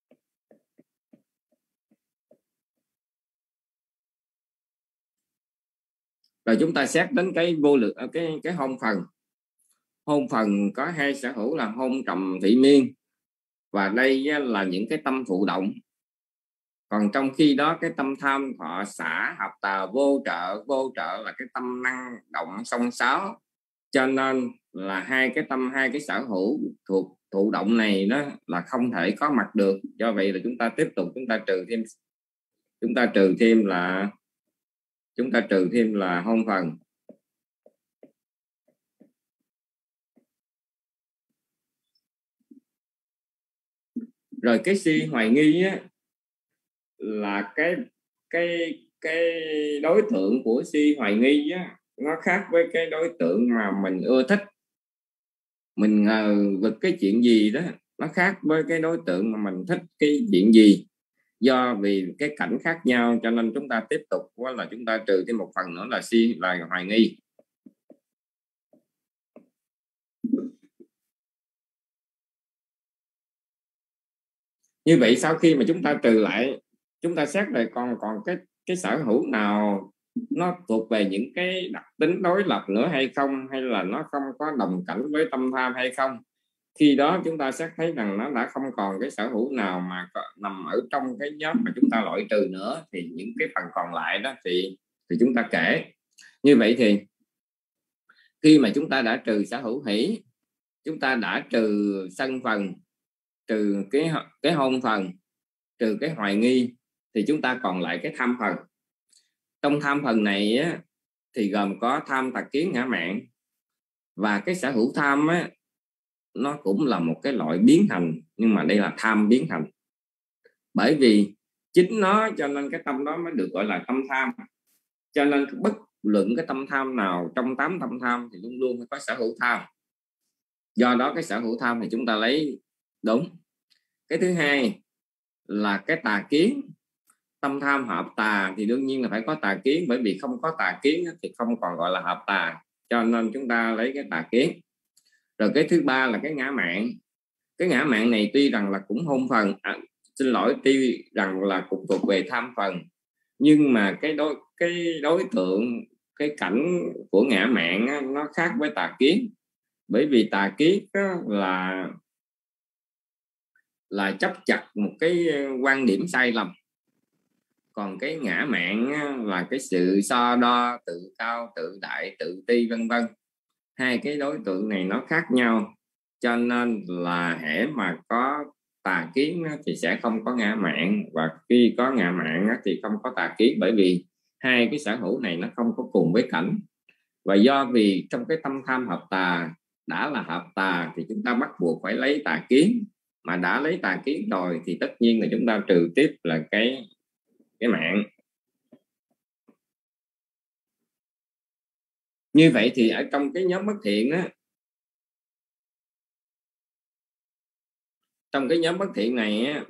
Rồi chúng ta xét đến cái vô lượng cái cái hôn phần. Hôn phần có hai sở hữu là hôn trầm thị miên, và đây là những cái tâm thụ động. Còn trong khi đó cái tâm tham thọ xả hợp tà vô trợ. Vô trợ là cái tâm năng động song sáo, cho nên là hai cái tâm, hai cái sở hữu thuộc thụ động này đó là không thể có mặt được. Do vậy là chúng ta tiếp tục chúng ta trừ thêm chúng ta trừ thêm là chúng ta trừ thêm là hôn phần. Rồi cái si hoài nghi á, là cái cái cái đối tượng của si hoài nghi á, nó khác với cái đối tượng mà mình ưa thích. Mình ngờ vực cái chuyện gì đó nó khác với cái đối tượng mà mình thích cái chuyện gì. Do vì cái cảnh khác nhau cho nên chúng ta tiếp tục quá là chúng ta trừ thêm một phần nữa là si là hoài nghi. Như vậy sau khi mà chúng ta trừ lại, chúng ta xét lại còn còn cái cái sở hữu nào nó thuộc về những cái đặc tính đối lập nữa hay không, hay là nó không có đồng cảnh với tâm tham hay không. Khi đó chúng ta sẽ thấy rằng nó đã không còn cái sở hữu nào mà nằm ở trong cái nhóm mà chúng ta loại trừ nữa, thì những cái phần còn lại đó thì thì chúng ta kể. Như vậy thì khi mà chúng ta đã trừ sở hữu hỷ, chúng ta đã trừ sân phần, trừ cái cái hôn phần, trừ cái hoài nghi, thì chúng ta còn lại cái tham phần. Trong tham phần này á, thì gồm có tham tà kiến ngã mạn, và cái sở hữu tham á, nó cũng là một cái loại biến thành, nhưng mà đây là tham biến thành. Bởi vì chính nó cho nên cái tâm đó mới được gọi là tâm tham. Cho nên bất luận cái tâm tham nào trong tám tâm tham thì luôn luôn phải có sở hữu tham. Do đó cái sở hữu tham thì chúng ta lấy đúng. Cái thứ hai là cái tà kiến. Tâm tham hợp tà thì đương nhiên là phải có tà kiến, bởi vì không có tà kiến thì không còn gọi là hợp tà, cho nên chúng ta lấy cái tà kiến. Rồi cái thứ ba là cái ngã mạn. Cái ngã mạn này tuy rằng là cũng hôn phần, à, xin lỗi, tuy rằng là cũng thuộc về tham phần, nhưng mà cái đối cái đối tượng, cái cảnh của ngã mạn á, nó khác với tà kiến. Bởi vì tà kiến á, là là chấp chặt một cái quan điểm sai lầm, còn cái ngã mạn á, là cái sự so đo, tự cao, tự đại, tự ti, vân vân. Hai cái đối tượng này nó khác nhau, cho nên là hễ mà có tà kiến á, thì sẽ không có ngã mạn, và khi có ngã mạn á, thì không có tà kiến, bởi vì hai cái sở hữu này nó không có cùng với cảnh. Và do vì trong cái tâm tham hợp tà đã là hợp tà thì chúng ta bắt buộc phải lấy tà kiến, mà đã lấy tà kiến rồi thì tất nhiên là chúng ta trừ tiếp là cái cái mạng. Như vậy thì ở trong cái nhóm bất thiện á, trong cái nhóm bất thiện này á,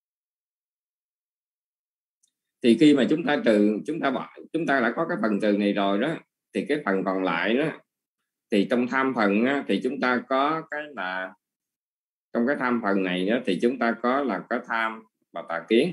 thì khi mà chúng ta trừ, chúng ta bỏ, chúng ta đã có cái phần trừ này rồi đó, thì cái phần còn lại đó, thì trong tham phần á, thì chúng ta có cái là trong cái tham phần này đó, thì chúng ta có là có tham và tà kiến.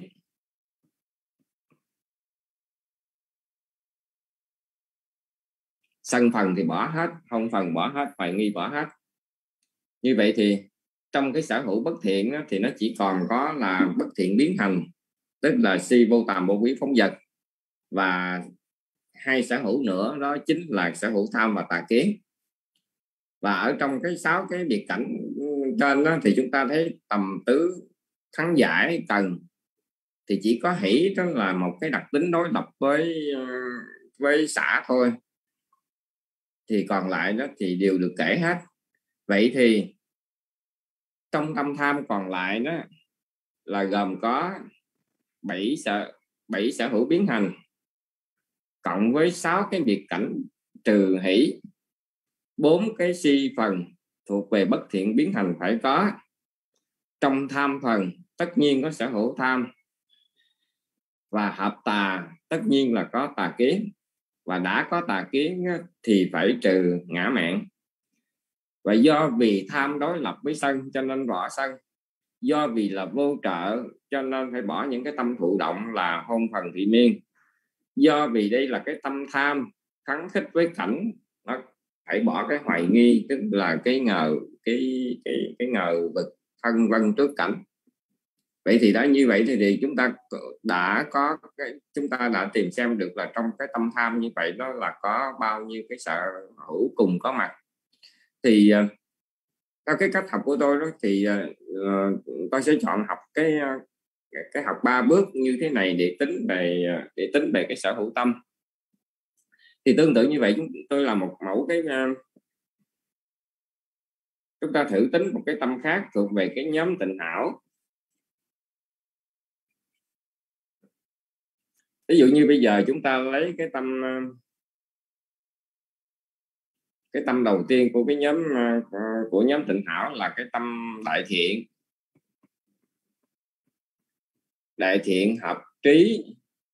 Sân phần thì bỏ hết, hôn phần bỏ hết, hoài nghi bỏ hết. Như vậy thì trong cái sở hữu bất thiện á, thì nó chỉ còn có là bất thiện biến thành, tức là si vô tàm vô quý phóng vật, và hai sở hữu nữa đó chính là sở hữu tham và tà kiến. Và ở trong cái sáu cái biệt cảnh trên đó, thì chúng ta thấy tầm tứ thắng giải cần thì chỉ có hỷ, đó là một cái đặc tính đối lập với với xả thôi, thì còn lại đó thì đều được kể hết. Vậy thì trong tâm tham còn lại đó là gồm có bảy sở bảy sở hữu biến thành, cộng với sáu cái biệt cảnh trừ hỷ, bốn cái si phần thuộc về bất thiện biến thành phải có. Trong tham phần tất nhiên có sở hữu tham, và hợp tà tất nhiên là có tà kiến, và đã có tà kiến thì phải trừ ngã mạn. Và do vì tham đối lập với sân cho nên bỏ sân, do vì là vô trợ cho nên phải bỏ những cái tâm thụ động là hôn phần thị miên, do vì đây là cái tâm tham khắng khích với cảnh, nó phải bỏ cái hoài nghi, tức là cái ngờ cái cái cái ngờ vực phân vân trước cảnh. Vậy thì đã như vậy thì, thì chúng ta đã có cái, chúng ta đã tìm xem được là trong cái tâm tham như vậy đó là có bao nhiêu cái sở hữu cùng có mặt. Thì theo cái cách học của tôi đó thì uh, tôi sẽ chọn học cái cái học ba bước như thế này để tính về để tính về cái sở hữu tâm. Thì tương tự như vậy chúng tôi làm một mẫu cái uh, chúng ta thử tính một cái tâm khác thuộc về cái nhóm tịnh hảo. Ví dụ như bây giờ chúng ta lấy cái tâm cái tâm đầu tiên của cái nhóm của nhóm tịnh hảo là cái tâm đại thiện. đại thiện hợp trí,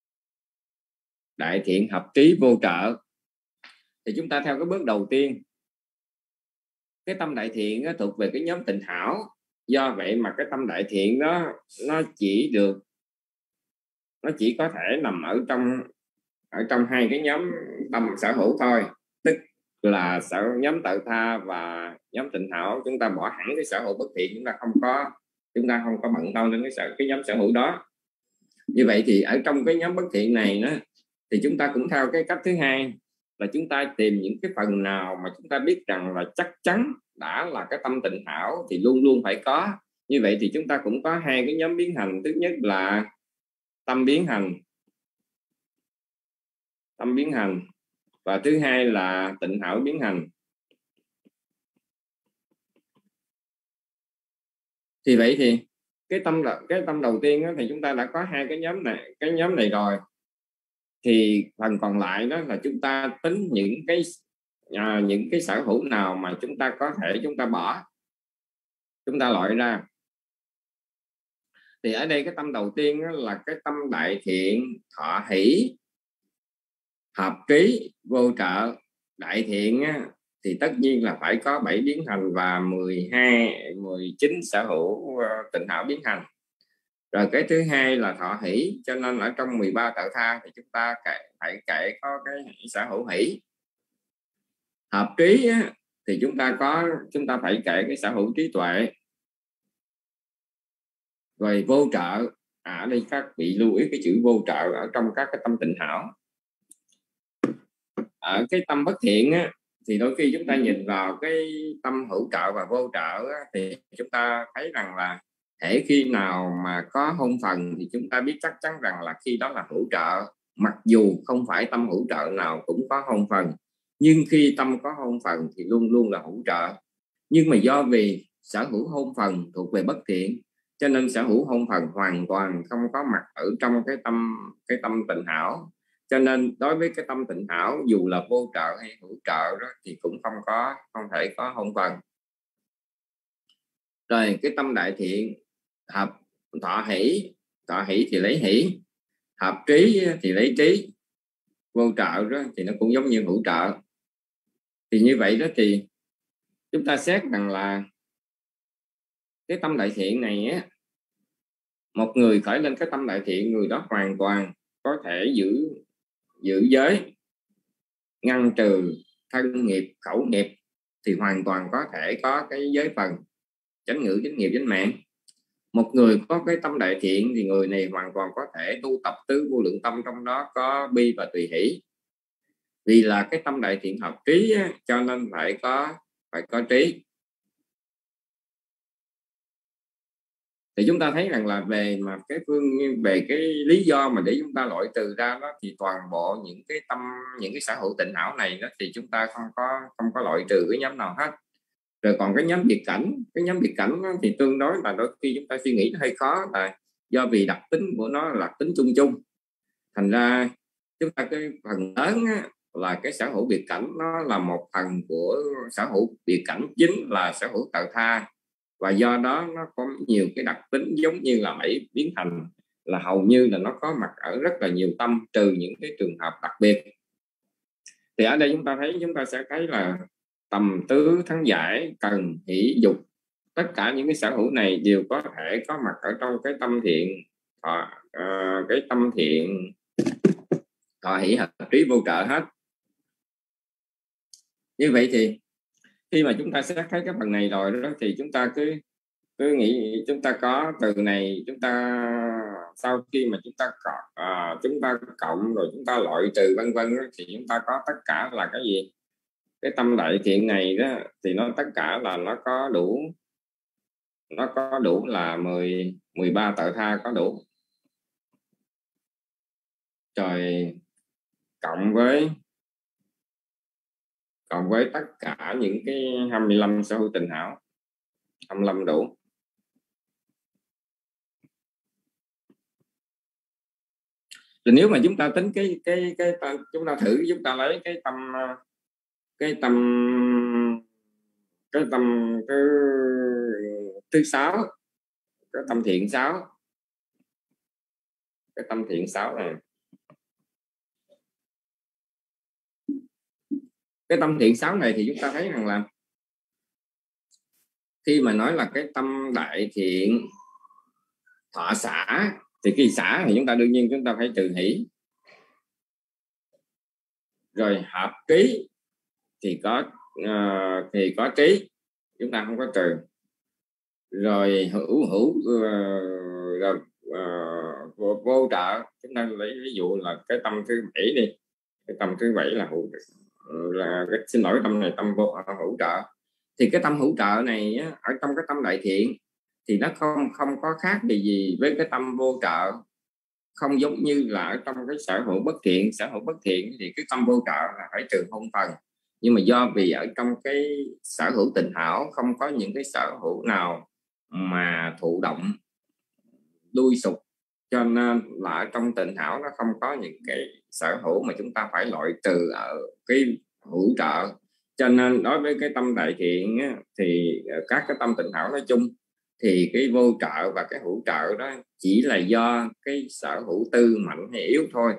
đại thiện hợp trí vô trợ. Thì chúng ta theo cái bước đầu tiên, cái tâm đại thiện nó thuộc về cái nhóm tịnh hảo. Do vậy mà cái tâm đại thiện đó nó chỉ được nó chỉ có thể nằm ở trong ở trong hai cái nhóm tâm sở hữu thôi, tức là sở nhóm tự tha và nhóm tịnh hảo. Chúng ta bỏ hẳn cái sở hữu bất thiện, chúng ta không có chúng ta không có bận tâm đến cái sở cái nhóm sở hữu đó. Như vậy thì ở trong cái nhóm bất thiện này đó, thì chúng ta cũng theo cái cách thứ hai là chúng ta tìm những cái phần nào mà chúng ta biết rằng là chắc chắn đã là cái tâm tịnh hảo thì luôn luôn phải có. Như vậy thì chúng ta cũng có hai cái nhóm biến hành. Thứ nhất là tâm biến hành, tâm biến hành và thứ hai là tịnh hảo biến hành. Thì vậy thì cái tâm cái tâm đầu tiên đó, thì chúng ta đã có hai cái nhóm này cái nhóm này rồi. Thì phần còn lại đó là chúng ta tính những cái à, những cái sở hữu nào mà chúng ta có thể chúng ta bỏ, chúng ta loại ra. Thì ở đây cái tâm đầu tiên là cái tâm đại thiện thọ hỷ hợp trí vô trợ. Đại thiện á, thì tất nhiên là phải có bảy biến hành và mười hai, mười chín sở hữu tịnh hảo biến hành. Rồi cái thứ hai là thọ hỷ, cho nên ở trong mười ba tự tha thì chúng ta phải kể có cái sở hữu hỷ. Hợp trí á, thì chúng ta có chúng ta phải kể cái sở hữu trí tuệ. Rồi vô trợ, à, ở đây các vị lưu ý cái chữ vô trợ ở trong các cái tâm tịnh hảo. Ở cái tâm bất thiện á, thì đôi khi chúng ta nhìn vào cái tâm hữu trợ và vô trợ á, thì chúng ta thấy rằng là hễ khi nào mà có hôn phần thì chúng ta biết chắc chắn rằng là khi đó là hữu trợ. Mặc dù không phải tâm hữu trợ nào cũng có hôn phần, nhưng khi tâm có hôn phần thì luôn luôn là hữu trợ. Nhưng mà do vì sở hữu hôn phần thuộc về bất thiện, cho nên sở hữu hôn phần hoàn toàn không có mặt ở trong cái tâm cái tâm tịnh hảo. Cho nên đối với cái tâm tịnh hảo, dù là vô trợ hay hữu trợ đó thì cũng không có không thể có hôn phần. Rồi cái tâm đại thiện hợp thọ hỷ, thọ hỷ thì lấy hỷ, hợp trí thì lấy trí, vô trợ đó thì nó cũng giống như hữu trợ. Thì như vậy đó thì chúng ta xét rằng là cái tâm đại thiện này á, một người khởi lên cái tâm đại thiện, người đó hoàn toàn có thể giữ giữ giới, ngăn trừ thân nghiệp, khẩu nghiệp, thì hoàn toàn có thể có cái giới phần chánh ngữ, chánh nghiệp, chánh mạng. Một người có cái tâm đại thiện thì người này hoàn toàn có thể tu tập tứ vô lượng tâm, trong đó có bi và tùy hỷ. Vì là cái tâm đại thiện hợp trí á, cho nên phải có phải có trí. Thì chúng ta thấy rằng là về mà cái phương về cái lý do mà để chúng ta loại trừ ra đó, thì toàn bộ những cái tâm những cái sở hữu tịnh hảo này đó thì chúng ta không có không có loại trừ cái nhóm nào hết. Rồi còn cái nhóm biệt cảnh, cái nhóm biệt cảnh đó, thì tương đối là đôi khi chúng ta suy nghĩ nó hơi khó, là do vì đặc tính của nó là đặc tính chung chung, thành ra chúng ta cái phần lớn á, là cái sở hữu biệt cảnh nó là một phần của sở hữu biệt cảnh chính là sở hữu tự tha, và do đó nó có nhiều cái đặc tính giống như là bảy biến thành, là hầu như là nó có mặt ở rất là nhiều tâm, trừ những cái trường hợp đặc biệt. Thì ở đây chúng ta thấy chúng ta sẽ thấy là tầm tứ thắng giải, cần hỷ dục, tất cả những cái sở hữu này đều có thể có mặt ở trong cái tâm thiện thọ, uh, cái tâm thiện thọ hỷ hợp trí vô trợ hết. Như vậy thì khi mà chúng ta sẽ thấy cái phần này rồi đó, thì chúng ta cứ cứ nghĩ chúng ta có từ này, chúng ta sau khi mà chúng ta cộng à, chúng ta cộng rồi chúng ta loại trừ vân vân, thì chúng ta có tất cả là cái gì? Cái tâm đại thiện này đó thì nó tất cả là nó có đủ nó có đủ là mười, mười ba tự tha có đủ. Rồi cộng với cộng với tất cả những cái hai mươi lăm sở hữu tịnh hảo, hai mươi lăm đủ. Rồi nếu mà chúng ta tính cái cái cái, cái chúng ta thử chúng ta lấy cái tâm cái tâm cái tâm cái thứ sáu, cái tâm thiện sáu, cái tâm thiện sáu này. Cái tâm thiện sáu này thì chúng ta thấy rằng là khi mà nói là cái tâm đại thiện thọ xả, thì khi xả thì chúng ta đương nhiên chúng ta phải trừ hỷ, rồi hợp trí thì có uh, thì có trí, chúng ta không có trừ, rồi hữu hữu uh, rồi, uh, vô, vô trợ, chúng ta lấy ví dụ là cái tâm thứ bảy đi, cái tâm thứ bảy là hữu là cái, xin lỗi, tâm này tâm vô hữu trợ. Thì cái tâm hữu trợ này á, ở trong cái tâm đại thiện thì nó không không có khác gì gì với cái tâm vô trợ, không giống như là ở trong cái sở hữu bất thiện. Sở hữu bất thiện thì cái tâm vô trợ là phải trừ hôn phần, nhưng mà do vì ở trong cái sở hữu tịnh hảo không có những cái sở hữu nào mà thụ động đuôi sụp, cho nên là ở trong tịnh hảo nó không có những cái sở hữu mà chúng ta phải loại trừ ở cái hữu trợ. Cho nên đối với cái tâm đại thiện á, thì các cái tâm tịnh hảo nói chung thì cái vô trợ và cái hữu trợ đó chỉ là do cái sở hữu tư mạnh hay yếu thôi.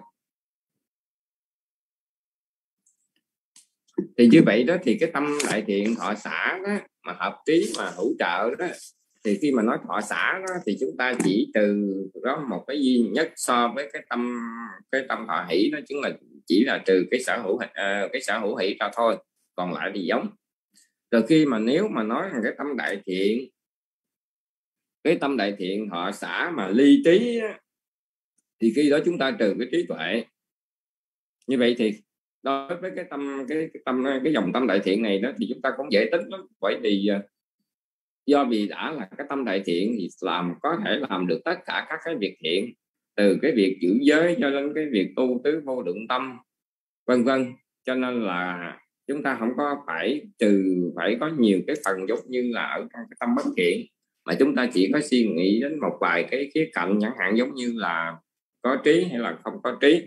Thì như vậy đó, thì cái tâm đại thiện thọ xả đó mà hợp trí mà hữu trợ đó, thì khi mà nói thọ xả đó thì chúng ta chỉ trừ đó một cái duy nhất so với cái tâm cái tâm thọ hỷ, nó chính là chỉ là trừ cái sở hữu uh, cái sở hữu hỷ ra thôi, còn lại thì giống. Rồi khi mà nếu mà nói rằng cái tâm đại thiện cái tâm đại thiện thọ xả mà ly trí á, thì khi đó chúng ta trừ cái trí tuệ. Như vậy thì đối với cái tâm cái, cái tâm cái dòng tâm đại thiện này đó thì chúng ta cũng dễ tính lắm, bởi vì do vì đã là cái tâm đại thiện thì làm có thể làm được tất cả các cái việc thiện, từ cái việc giữ giới cho đến cái việc tu tứ vô lượng tâm vân vân. Cho nên là chúng ta không có phải trừ phải có nhiều cái phần giống như là ở trong cái tâm bất thiện, mà chúng ta chỉ có suy nghĩ đến một vài cái khía cạnh, chẳng hạn giống như là có trí hay là không có trí.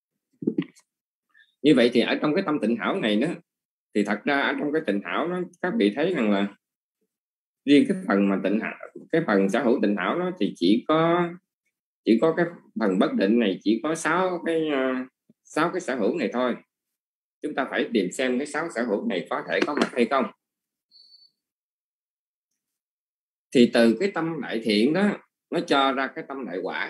Như vậy thì ở trong cái tâm tịnh hảo này đó, thì thật ra ở trong cái tịnh hảo đó các vị thấy rằng là riêng cái phần mà tịnh hảo, cái phần sở hữu tịnh hảo đó thì chỉ có chỉ có cái phần bất định này chỉ có sáu cái sáu cái sở hữu này thôi. Chúng ta phải tìm xem cái sáu sở hữu này có thể có mặt hay không. Thì từ cái tâm đại thiện đó nó cho ra cái tâm đại quả,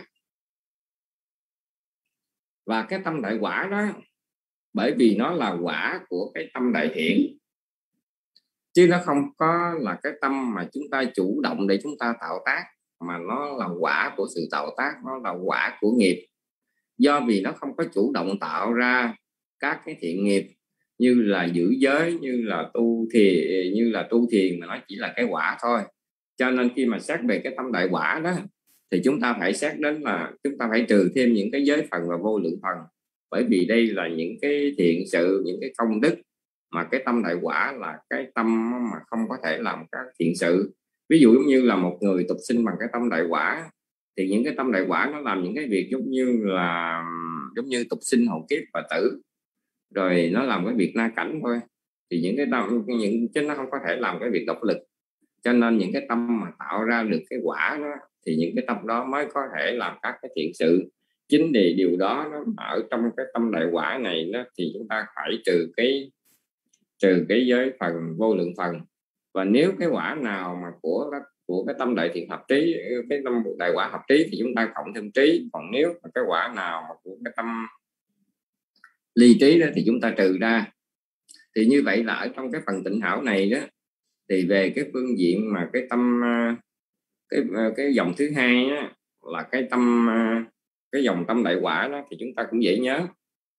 và cái tâm đại quả đó bởi vì nó là quả của cái tâm đại thiện, chứ nó không có là cái tâm mà chúng ta chủ động để chúng ta tạo tác, mà nó là quả của sự tạo tác, nó là quả của nghiệp. Do vì nó không có chủ động tạo ra các cái thiện nghiệp như là giữ giới, như là tu thiền, như là tu thiền, mà nó chỉ là cái quả thôi. Cho nên khi mà xét về cái tâm đại quả đó thì chúng ta phải xét đến là chúng ta phải trừ thêm những cái giới phần và vô lượng phần, bởi vì đây là những cái thiện sự, những cái công đức mà cái tâm đại quả là cái tâm mà không có thể làm các thiện sự. Ví dụ giống như là một người tục sinh bằng cái tâm đại quả, thì những cái tâm đại quả nó làm những cái việc giống như là giống như tục sinh hồn kiếp và tử, rồi nó làm cái việc na cảnh thôi. Thì những cái tâm những chứ nó không có thể làm cái việc độc lực. Cho nên những cái tâm mà tạo ra được cái quả đó thì những cái tâm đó mới có thể làm các cái thiện sự. Chính vì điều đó nó ở trong cái tâm đại quả này đó, thì chúng ta phải trừ cái trừ cái giới phần vô lượng phần. Và nếu cái quả nào mà của của cái tâm đại thiện hợp trí, cái tâm đại quả hợp trí, thì chúng ta cộng thêm trí. Còn nếu cái quả nào mà của cái tâm ly trí đó thì chúng ta trừ ra. Thì như vậy là ở trong cái phần tịnh hảo này đó, thì về cái phương diện mà cái tâm cái cái dòng thứ hai á, là cái tâm cái dòng tâm đại quả đó, thì chúng ta cũng dễ nhớ.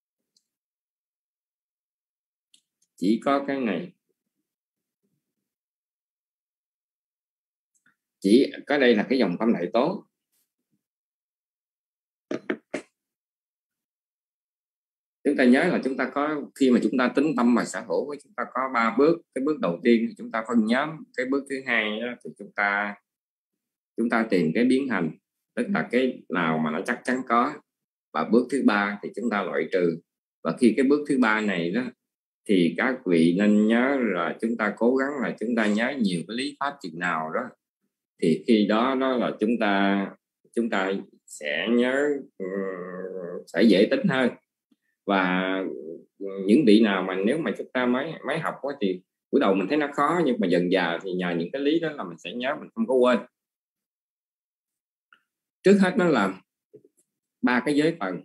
Chỉ có cái này, chỉ có đây là cái dòng tâm đại tố. Chúng ta nhớ là chúng ta có, khi mà chúng ta tính tâm và sở hữu, chúng ta có ba bước. Cái bước đầu tiên thì chúng ta phân nhóm, cái bước thứ hai đó, thì chúng ta chúng ta tìm cái biến hành, tức là cái nào mà nó chắc chắn có. Và bước thứ ba thì chúng ta loại trừ. Và khi cái bước thứ ba này đó, thì các vị nên nhớ là chúng ta cố gắng là chúng ta nhớ nhiều cái lý pháp chừng nào đó, thì khi đó đó là chúng ta chúng ta sẽ nhớ uh, sẽ dễ tính hơn. Và những vị nào mà nếu mà chúng ta mới mới học quá thì buổi đầu mình thấy nó khó, nhưng mà dần dà thì nhờ những cái lý đó là mình sẽ nhớ, mình không có quên. Trước hết nó là ba cái giới phần.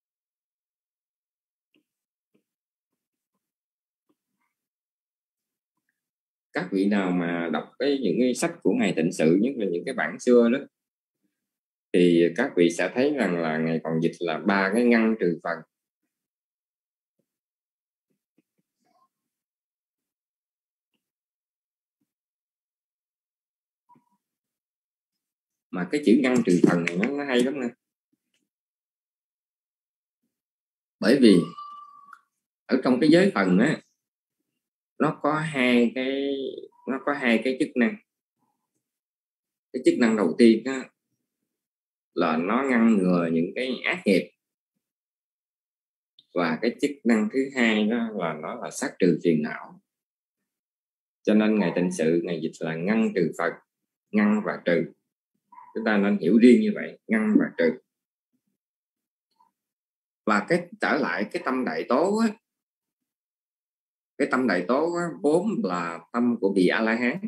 Các vị nào mà đọc cái những cái sách của Ngài Tịnh Sự, nhất là những cái bản xưa đó, thì các vị sẽ thấy rằng là Ngài còn dịch là ba cái ngăn trừ phần. Mà cái chữ ngăn trừ phần này nó, nó hay lắm nè. Bởi vì ở trong cái giới phần á, nó có hai cái nó có hai cái chức năng. Cái chức năng đầu tiên á, là nó ngăn ngừa những cái ác nghiệp, và cái chức năng thứ hai đó là nó là sát trừ phiền não. Cho nên Ngài Tịnh Sự Ngài dịch là ngăn trừ phần, ngăn và trừ. Chúng ta nên hiểu riêng như vậy, ngăn và trừ. Và cái trở lại cái tâm đại tố á, cái tâm đại tố á, vốn là tâm của vị A-la-hán.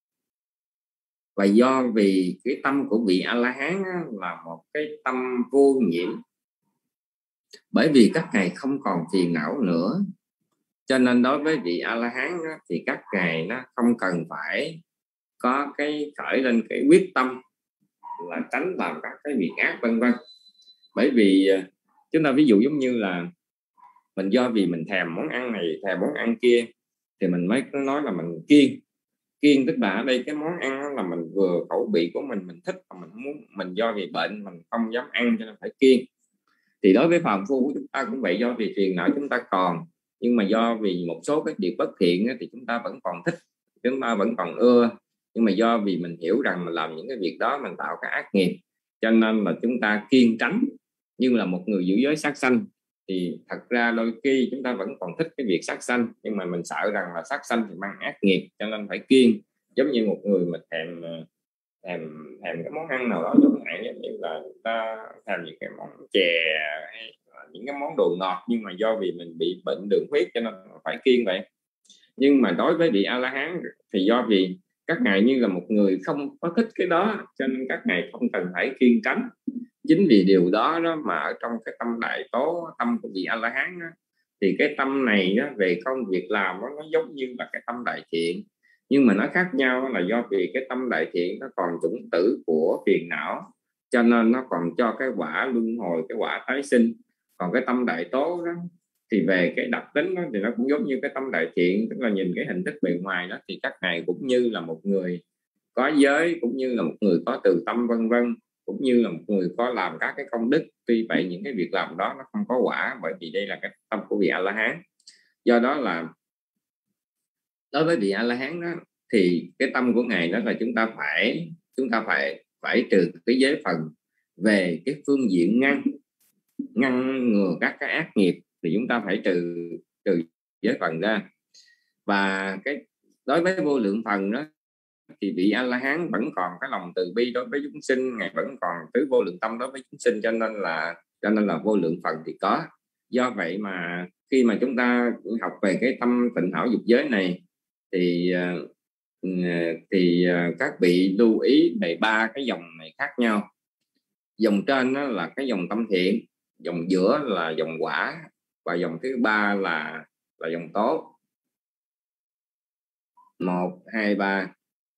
Và do vì cái tâm của vị A-la-hán á, là một cái tâm vô nhiễm, bởi vì các ngài không còn phiền não nữa, cho nên đối với vị A-la-hán á, thì các ngài nó không cần phải có cái khởi lên cái quyết tâm là tránh làm các cái việc ác vân vân. Bởi vì chúng ta ví dụ giống như là mình do vì mình thèm món ăn này, thèm món ăn kia, thì mình mới nói là mình kiêng. Kiêng tức là ở đây cái món ăn là mình vừa khẩu vị của mình mình thích, mà mình muốn, mình do vì bệnh mình không dám ăn cho nên phải kiêng. Thì đối với phàm phu của chúng ta cũng vậy, do vì phiền não chúng ta còn, nhưng mà do vì một số cái điều bất thiện thì chúng ta vẫn còn thích, chúng ta vẫn còn ưa, nhưng mà do vì mình hiểu rằng mình làm những cái việc đó mình tạo cái ác nghiệp, cho nên là chúng ta kiêng tránh. Nhưng là một người giữ giới sát sanh thì thật ra đôi khi chúng ta vẫn còn thích cái việc sát sanh, nhưng mà mình sợ rằng là sát sanh thì mang ác nghiệp, cho nên phải kiêng. Giống như một người mà thèm thèm thèm cái món ăn nào đó, giống như là ta thèm những cái món chè hay những cái món đồ ngọt, nhưng mà do vì mình bị bệnh đường huyết cho nên phải kiêng vậy. Nhưng mà đối với vị A-la-hán thì do vì các ngài như là một người không có thích cái đó, cho nên các ngài không cần phải kiêng tránh. Chính vì điều đó đó mà ở trong cái tâm đại tố, tâm của vị A-la-hán đó, thì cái tâm này đó, về công việc làm đó, nó giống như là cái tâm đại thiện, nhưng mà nó khác nhau là do vì cái tâm đại thiện nó còn chủng tử của phiền não, cho nên nó còn cho cái quả luân hồi, cái quả tái sinh. Còn cái tâm đại tố đó thì về cái đặc tính đó, thì nó cũng giống như cái tâm đại thiện, tức là nhìn cái hình thức bề ngoài đó thì các ngài cũng như là một người có giới, cũng như là một người có từ tâm vân vân, cũng như là một người có làm các cái công đức. Tuy vậy những cái việc làm đó nó không có quả, bởi vì đây là cái tâm của vị A-la-hán. Do đó là đối với vị A-la-hán đó thì cái tâm của ngài đó là chúng ta phải chúng ta phải phải trừ cái giới phần về cái phương diện ngăn ngăn ngừa các cái ác nghiệp, thì chúng ta phải trừ trừ giới phần ra. Và cái đối với vô lượng phần đó thì vị A-la-hán vẫn còn cái lòng từ bi đối với chúng sinh, ngài vẫn còn tứ vô lượng tâm đối với chúng sinh, cho nên là cho nên là vô lượng phần thì có. Do vậy mà khi mà chúng ta học về cái tâm tịnh hảo dục giới này thì thì các vị lưu ý về ba cái dòng này khác nhau. Dòng trên đó là cái dòng tâm thiện, dòng giữa là dòng quả, và dòng thứ ba là là dòng tốt. Một, hai, ba.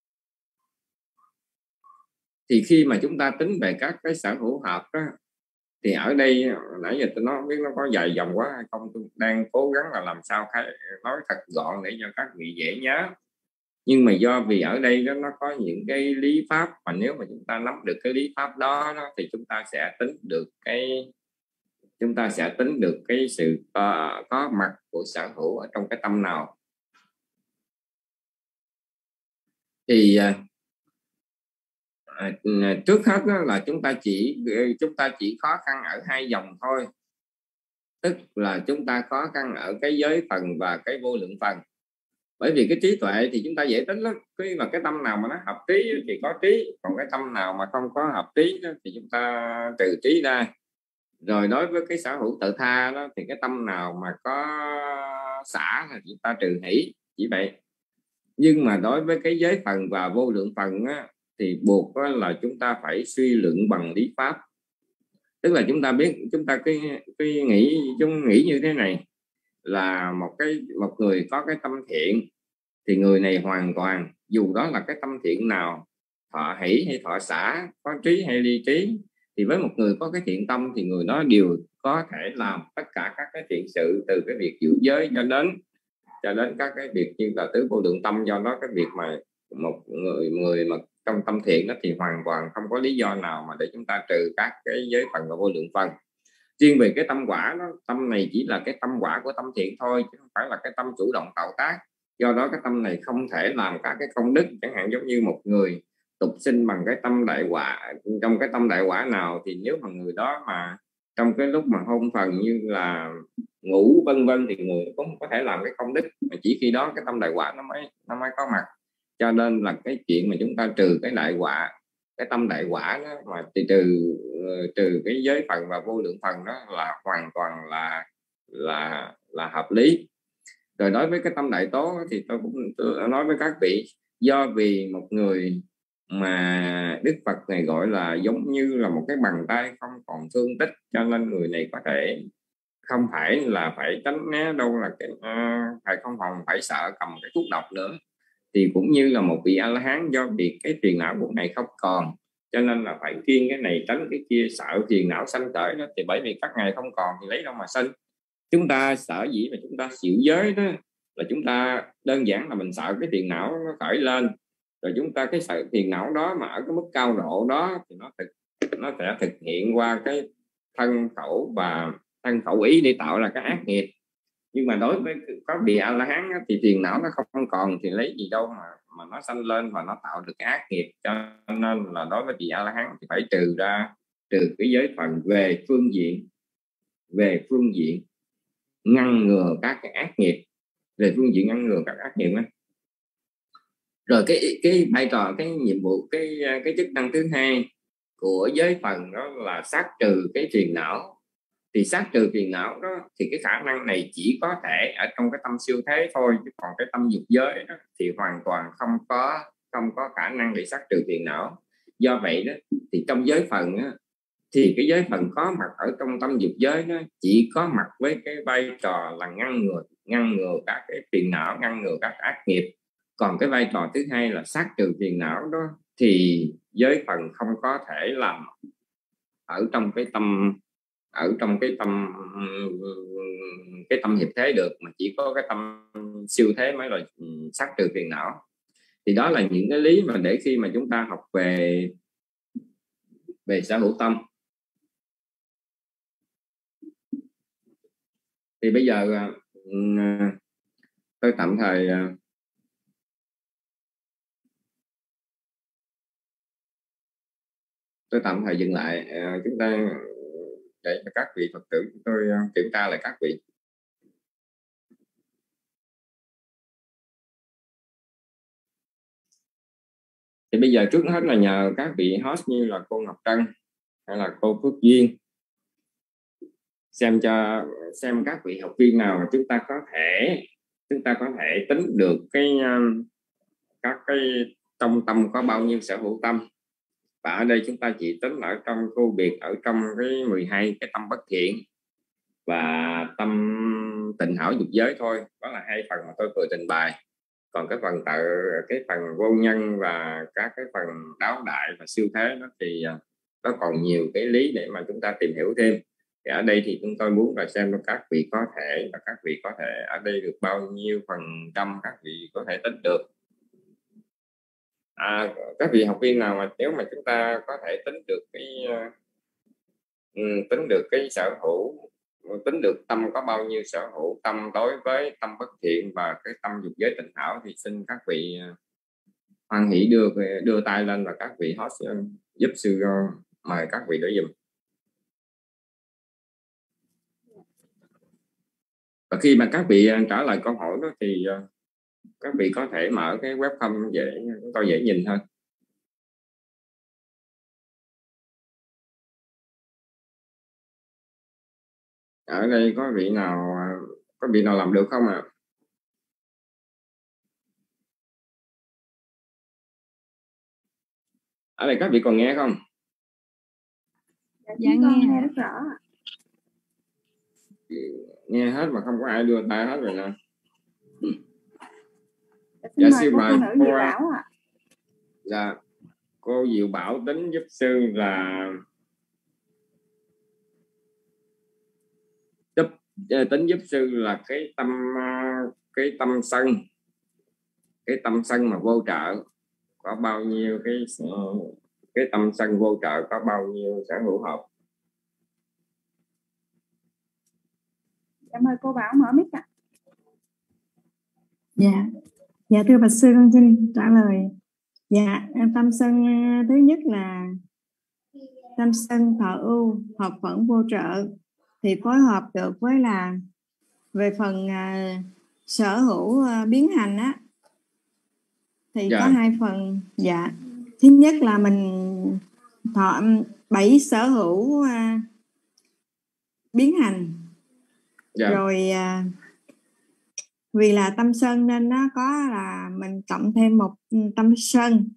Thì khi mà chúng ta tính về các cái sở hữu hợp đó, thì ở đây nãy giờ tôi nói biết nó có dài dòng quá hay không, tôi đang cố gắng là làm sao nói thật gọn để cho các vị dễ nhớ. Nhưng mà do vì ở đây đó, nó có những cái lý pháp mà nếu mà chúng ta nắm được cái lý pháp đó, đó thì chúng ta sẽ tính được cái chúng ta sẽ tính được cái sự uh, có mặt của sở hữu ở trong cái tâm nào. Thì uh, trước hết đó là chúng ta chỉ chúng ta chỉ khó khăn ở hai dòng thôi, tức là chúng ta khó khăn ở cái giới phần và cái vô lượng phần. Bởi vì cái trí tuệ thì chúng ta dễ tính lắm, cái mà cái tâm nào mà nó hợp trí thì có trí, còn cái tâm nào mà không có hợp trí đó, thì chúng ta trừ trí ra. Rồi đối với cái sở hữu tự tha đó thì cái tâm nào mà có xả là chúng ta trừ hỷ, chỉ vậy. Nhưng mà đối với cái giới phần và vô lượng phần á, thì buộc á, là chúng ta phải suy luận bằng lý pháp. Tức là chúng ta biết, chúng ta cái cái nghĩ chúng nghĩ như thế này, là một cái một người có cái tâm thiện thì người này hoàn toàn, dù đó là cái tâm thiện nào, thọ hỷ hay thọ xả, có trí hay ly trí, thì với một người có cái thiện tâm thì người đó đều có thể làm tất cả các cái thiện sự, từ cái việc giữ giới cho đến cho đến các cái việc như là tứ vô lượng tâm. Do đó cái việc mà một người người mà trong tâm thiện đó thì hoàn toàn không có lý do nào mà để chúng ta trừ các cái giới phần và vô lượng phần. Riêng về cái tâm quả đó, tâm này chỉ là cái tâm quả của tâm thiện thôi, chứ không phải là cái tâm chủ động tạo tác. Do đó cái tâm này không thể làm các cái công đức. Chẳng hạn giống như một người tục sinh bằng cái tâm đại quả, trong cái tâm đại quả nào thì nếu mà người đó mà trong cái lúc mà hôn phần như là ngủ vân vân thì người cũng có thể làm cái công đức, mà chỉ khi đó cái tâm đại quả nó mới nó mới có mặt. Cho nên là cái chuyện mà chúng ta trừ cái đại quả, cái tâm đại quả đó, mà thì trừ trừ cái giới phần và vô lượng phần đó là hoàn toàn là là là hợp lý. Rồi đối với cái tâm đại tố thì tôi cũng tôi nói với các vị, do vì một người mà Đức Phật này gọi là giống như là một cái bàn tay không còn thương tích, cho nên người này có thể không phải là phải tránh né đâu, là cái uh, phải không còn phải sợ cầm cái thuốc độc nữa. Thì cũng như là một vị A La Hán, do vì cái phiền não của này không còn, cho nên là phải kiêng cái này tránh cái kia, sợ phiền não sanh khởi đó. Thì bởi vì các ngài không còn thì lấy đâu mà sanh. Chúng ta sợ gì mà chúng ta xỉu giới đó, là chúng ta đơn giản là mình sợ cái phiền não nó khởi lên, rồi chúng ta cái sợ phiền não đó mà ở cái mức cao độ đó thì nó thực nó sẽ thực hiện qua cái thân khẩu và thân khẩu ý để tạo ra cái ác nghiệp. Nhưng mà đối với có vị A La Hán thì phiền não nó không còn thì lấy gì đâu mà mà nó sanh lên và nó tạo được cái ác nghiệp. Cho nên là đối với vị A La Hán thì phải trừ ra, trừ cái giới phần về phương diện về phương diện ngăn ngừa các cái ác nghiệp, về phương diện ngăn ngừa các ác nghiệp đó. Rồi cái cái vai trò, cái nhiệm vụ, cái cái chức năng thứ hai của giới phần đó là sát trừ cái phiền não. Thì sát trừ phiền não đó thì cái khả năng này chỉ có thể ở trong cái tâm siêu thế thôi, chứ còn cái tâm dục giới đó thì hoàn toàn không có không có khả năng để sát trừ phiền não. Do vậy đó thì trong giới phần đó, thì cái giới phần có mặt ở trong tâm dục giới đó chỉ có mặt với cái vai trò là ngăn ngừa ngăn ngừa các cái phiền não, ngăn ngừa các ác nghiệp. Còn cái vai trò thứ hai là sát trừ phiền não đó thì giới phần không có thể làm ở trong cái tâm ở trong cái tâm cái tâm hiệp thế được, mà chỉ có cái tâm siêu thế mới là sát trừ phiền não. Thì đó là những cái lý mà để khi mà chúng ta học về về sở hữu tâm. Thì bây giờ tôi tạm thời tôi tạm thời dừng lại, chúng ta để cho các vị Phật tử tôi kiểm tra lại các vị. Thì bây giờ trước hết là nhờ các vị host như là cô Ngọc Trân hay là cô Phước Duyên xem cho xem các vị học viên nào mà chúng ta có thể chúng ta có thể tính được cái các cái trong tâm có bao nhiêu sở hữu tâm. Và ở đây chúng ta chỉ tính ở trong cô biệt ở trong cái mười hai cái tâm bất thiện và tâm tịnh hảo dục giới thôi. Đó là hai phần mà tôi vừa trình bày. Còn cái phần tự cái phần vô nhân và các cái phần đáo đại và siêu thế đó thì nó còn nhiều cái lý để mà chúng ta tìm hiểu thêm. Thì ở đây thì chúng tôi muốn là xem các vị có thể và các vị có thể ở đây được bao nhiêu phần trăm các vị có thể tính được. À, các vị học viên nào mà nếu mà chúng ta có thể tính được cái uh, tính được cái sở hữu, tính được tâm có bao nhiêu sở hữu tâm đối với tâm bất thiện và cái tâm dục giới tịnh hảo thì xin các vị uh, hoan hỷ đưa đưa tay lên và các vị host uh, giúp sư uh, mời các vị để dùm. Và khi mà các vị uh, trả lời câu hỏi đó thì uh, các vị có thể mở cái webcam dễ chúng tôi dễ nhìn hơn. Ở đây có vị nào có vị nào làm được không ạ? À? Ở đây các vị còn nghe không? Dạ, dạ nghe. nghe rất rõ. Nghe hết mà không có ai đưa tay hết rồi nè. Dạ, xin mời cô, cô Diệu Bảo ạ. Dạ, cô Diệu Bảo tính giúp sư là giúp tính giúp sư là cái tâm cái tâm sân cái tâm sân mà vô trợ có bao nhiêu cái cái tâm sân vô trợ có bao nhiêu sở hữu hợp. Dạ mời cô Bảo mở mic ạ. Dạ, dạ thưa Bạch sư, con xin trả lời. Dạ, tâm sân thứ nhất là tâm sân thọ ưu hợp phẫn vô trợ thì phối hợp được với là về phần uh, sở hữu uh, biến hành á thì dạ. Có hai phần. Dạ, thứ nhất là mình thọ bảy sở hữu uh, biến hành. Dạ. Rồi uh, vì là tâm sân nên nó có là mình cộng thêm một tâm sân.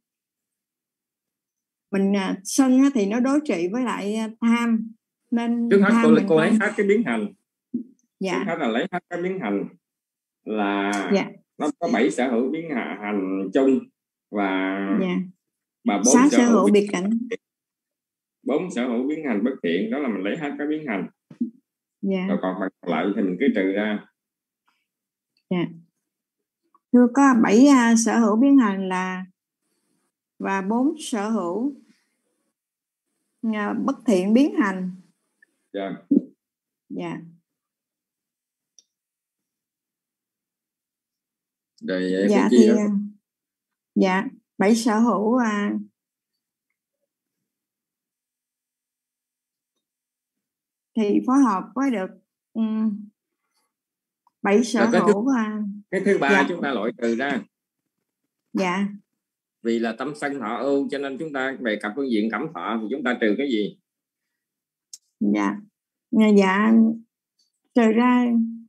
Mình uh, sân thì nó đối trị với lại uh, tham nên trước hết cô, cô lấy không... hết cái biến hành. Dạ. Trước hết là lấy hết cái biến hành là dạ. Nó có bảy sở hữu biến hành chung và dạ. Và bốn sáu sở, sở hữu biệt cảnh. Bốn sở hữu biến hành bất thiện, đó là mình lấy hết cái biến hành. Dạ. Rồi còn bằng lại thì mình cứ trừ ra. Dạ. Thưa có bảy uh, sở hữu biến hành là và bốn sở hữu uh, bất thiện biến hành. Dạ. Dạ. Rồi, dạ thì uh, dạ bảy sở hữu uh, thì phối hợp với được um, bảy sở cái hữu. Thứ, uh, cái thứ ba dạ. chúng ta loại trừ ra. Dạ. Vì là tâm sân thọ ưu cho nên chúng ta về cặp phương diện cảm thọ thì chúng ta trừ cái gì? Dạ. Dạ trừ ra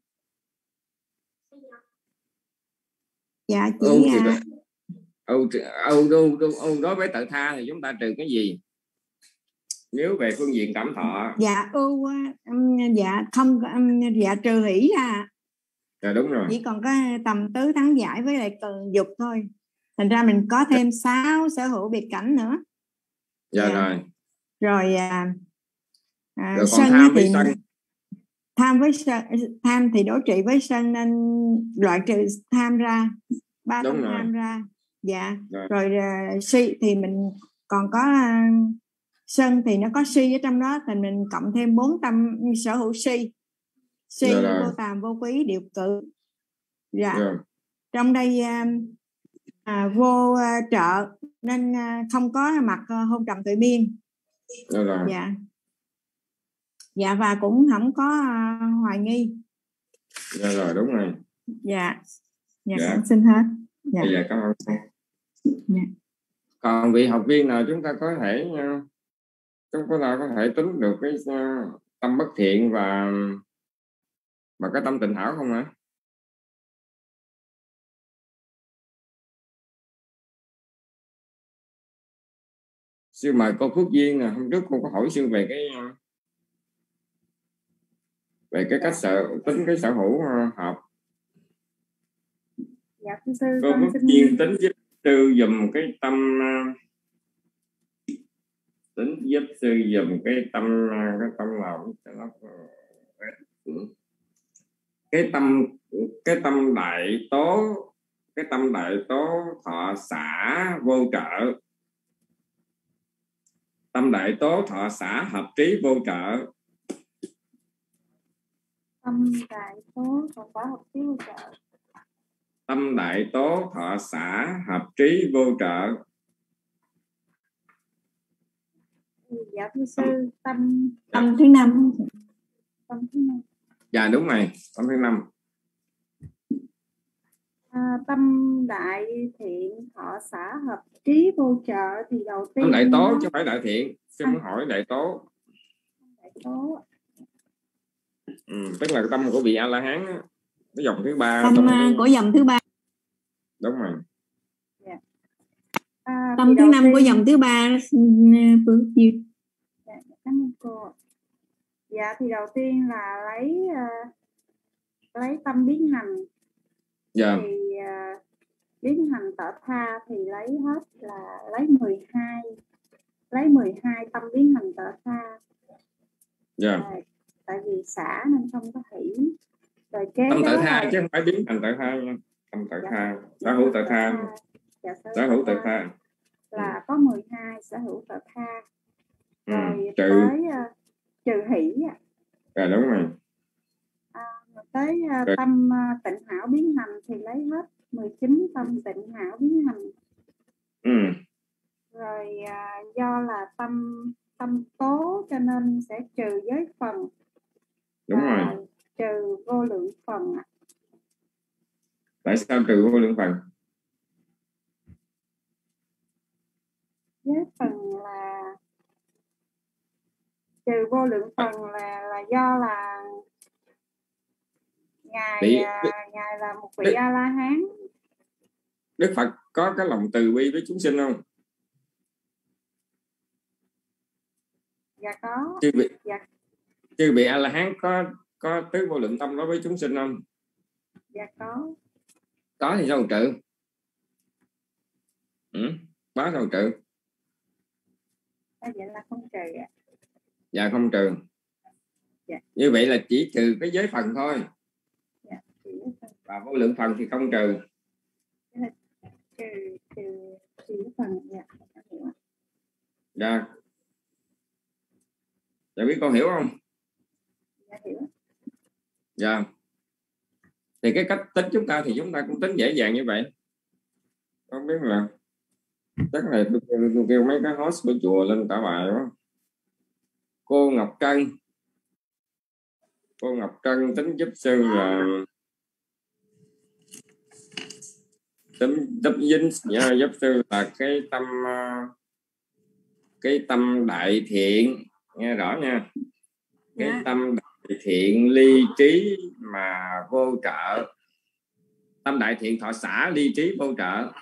dạ chỉ ưu thì ưu ưu ưu ưu đối với tự tha thì chúng ta trừ cái gì? Nếu về phương diện cảm thọ. Dạ ưu dạ không dạ trừ hỷ ra. Dạ đúng rồi. Chỉ còn có tầm tứ thắng giải với lại cần dục thôi. Thành ra mình có thêm sáu sở hữu biệt cảnh nữa. Dạ, dạ. Rồi. Rồi, à, à, rồi sân tham thì sân. tham với sân, tham thì đối trị với sân nên loại trừ tham ra, ba tâm tham ra. Dạ. Rồi, rồi uh, si thì mình còn có uh, sân thì nó có si ở trong đó thì mình cộng thêm bốn tâm sở hữu si. Si dạ vô tàm vô quý điều cự. Dạ. Dạ. Trong đây uh, à, vô uh, trợ nên uh, không có mặt uh, hôn trầm tự miên. Dạ. Dạ. Dạ và cũng không có uh, hoài nghi. Dạ rồi đúng rồi. Dạ. Dạ, dạ. Con xin hết. Dạ. Dạ cảm ơn. Dạ. Còn vị học viên nào chúng ta có thể uh, chúng ta có thể tính được cái uh, tâm bất thiện và và cái tâm tịnh thảo không hả? Sư mời cô Phước Duyên nè, hôm trước cô có hỏi sư về cái về cái cách sở tính cái sở hữu hợp. Dạ thưa sư, cô Phước xin... Duyên tính giúp sư dùm cái tâm tính giúp sư dùm cái tâm cái tâm nào cái tâm cái tâm đại tố cái tâm đại tố thọ xả vô trợ. Tâm đại tố thọ xả hợp trí vô trợ. Tâm đại tố thọ xả hợp trí vô trợ. Tâm đại tố thọ xả hợp trí vô trợ. Dạ thưa sư, tâm tâm thứ năm. Tâm thứ năm. Dạ đúng rồi, tâm thứ năm. À, tâm đại thiện thọ xã hợp trí vô trợ thì đầu tiên tâm đại tố nó... chứ không phải đại thiện. Sư muốn hỏi đại tố. Đại tố. Ừ, tức là tâm của vị A La Hán á, cái dòng thứ ba. Tâm cái... của dòng thứ ba. Đúng rồi. Yeah. À, tâm thứ năm tiên... của dòng thứ ba. Phương Diệu. Dạ, cảm ơn cô. Dạ thì đầu tiên là lấy uh, lấy tâm biến hành. Dạ. Thì uh, biến hành tở tha thì lấy hết là lấy mười hai, lấy mười hai tâm biến hành tở tha. Dạ. À, tại vì xả nên không có hỷ. Rồi kế tâm tở tha là... chứ không phải biến thành tở tha nha. Tâm tở tha, sở hữu tở tha. Sở hữu tở tha là có mười hai sở hữu tở tha. Rồi ừ, trừ tới uh, trừ hỷ. Dạ đúng rồi. À, tới uh, tâm uh, tịnh hảo biến hành thì lấy hết mười chín tâm tịnh hảo biến hành. Ừ. Rồi uh, do là tâm tâm tố cho nên sẽ trừ giới phần. Đúng rồi. Trừ vô lượng phần. Tại sao trừ vô lượng phần? Giới phần là trừ vô lượng phần là là do là ngài Bị, ngài là một vị A La Hán. Đức Phật có cái lòng từ bi với chúng sinh không? Dạ có. Chư vị, dạ. chư vị A La Hán có có tứ vô lượng tâm đối với chúng sinh không? Dạ có. Có thì sao trừ? Ừ, có sao trừ? À, vậy là không trừ ạ. Dạ không trừ. Dạ. Như vậy là chỉ trừ cái giới phần thôi. Dạ. Và vô lượng phần thì không trừ. Trừ trừ trừ phần. Dạ. Dạ. Dạ biết con hiểu không? Dạ hiểu. Dạ. Thì cái cách tính chúng ta thì chúng ta cũng tính dễ dàng như vậy. Không biết là chắc là tôi, tôi kêu mấy cái host của chùa lên cả bài đó. Cô Ngọc Trân. Cô Ngọc Trân tính giúp sư là tính giúp dính giúp sư là cái tâm cái tâm đại thiện, nghe rõ nha. Cái yeah. tâm đại thiện ly trí mà vô trợ. Tâm đại thiện thọ xả ly trí vô trợ.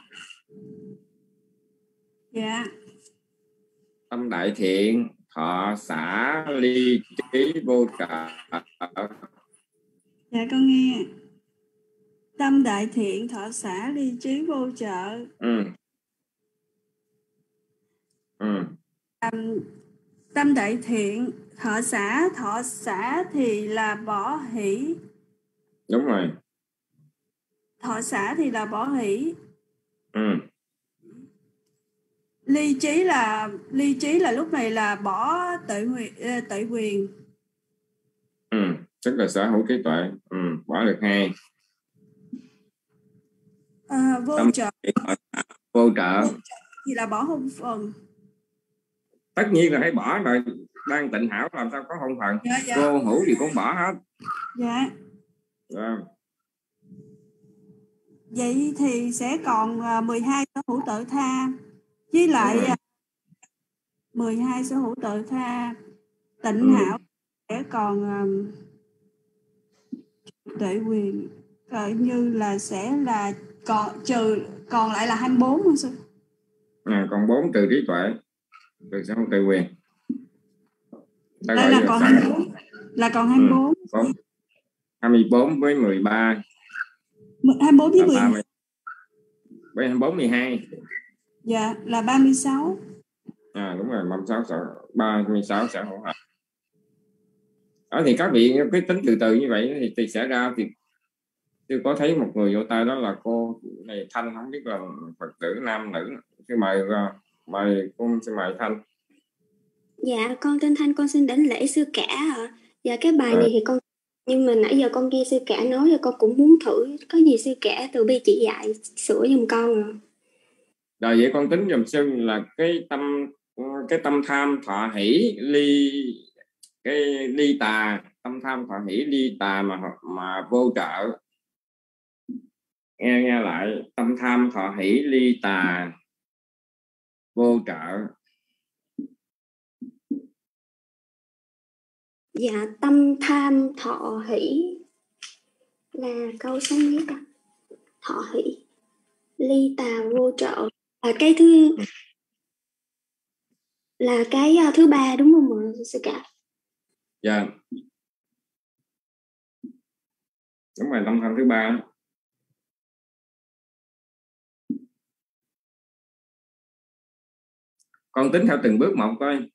Dạ. Yeah. Tâm đại thiện thọ xả ly trí vô trợ. Dạ con nghe. Tâm đại thiện thọ xả ly trí vô trợ. Ừ. Ừ. Tâm, tâm đại thiện thọ xả, thọ xả thì là bỏ hỷ. Đúng rồi. Thọ xả thì là bỏ hỷ. Ừ. Ly trí là ly trí là lúc này là bỏ tự quyền, tự quyền. Ừ, tức là sở hữu trí tuệ. Ừ, bỏ được hai. À, vô tâm trợ. Vô trợ thì là bỏ hôn phần. Tất nhiên là phải bỏ rồi, đang tịnh hảo làm sao có hôn phần. Dạ, dạ. Vô hữu gì cũng bỏ hết. Dạ. Dạ. Vậy thì sẽ còn mười hai sở hữu tự tha với lại mười hai sở hữu tự tha. Tịnh ừ. hảo sẽ còn um, tuệ quyền, coi như là sẽ là còn trừ còn lại là hai mươi bốn không sư? À, còn bốn trừ trí tuệ, trừ sở hữu tuệ quyền. Ta Đây là còn hai mươi bốn. Là còn hai mươi bốn. Ừ, hai mươi bốn với mười ba. hai mươi bốn với mười hai. Với hai mươi bốn, mười hai. Dạ, là ba mươi sáu. À đúng rồi, ba mươi sáu sở, ba mươi sáu sở hữu hợp. Đó thì các vị cái tính từ từ như vậy thì, thì sẽ ra thì tôi có thấy một người vô tay đó là cô này Thanh, không biết là Phật tử nam nữ. Xin mời mời cô, xin mời Thanh. Dạ con tên Thanh, con xin đảnh lễ sư cả ạ. Dạ cái bài này thì con, nhưng mà nãy giờ con nghe sư cả nói thì con cũng muốn thử, có gì sư cả từ bi chỉ dạy sửa giùm con rồi. Rồi vậy con tính giùm sư là cái tâm cái tâm tham thọ hỷ ly cái ly tà, tâm tham thọ hỷ ly tà mà mà vô trợ nghe nghe lại. Tâm tham thọ hỷ ly tà vô trợ. Dạ, tâm tham thọ hỷ là câu số mấy ta? Thọ hỷ ly tà vô trợ là cái thứ là cái uh, thứ ba đúng không ạ sư cả? Dạ, đúng rồi, tâm tham thứ ba. Con tính theo từng bước một coi.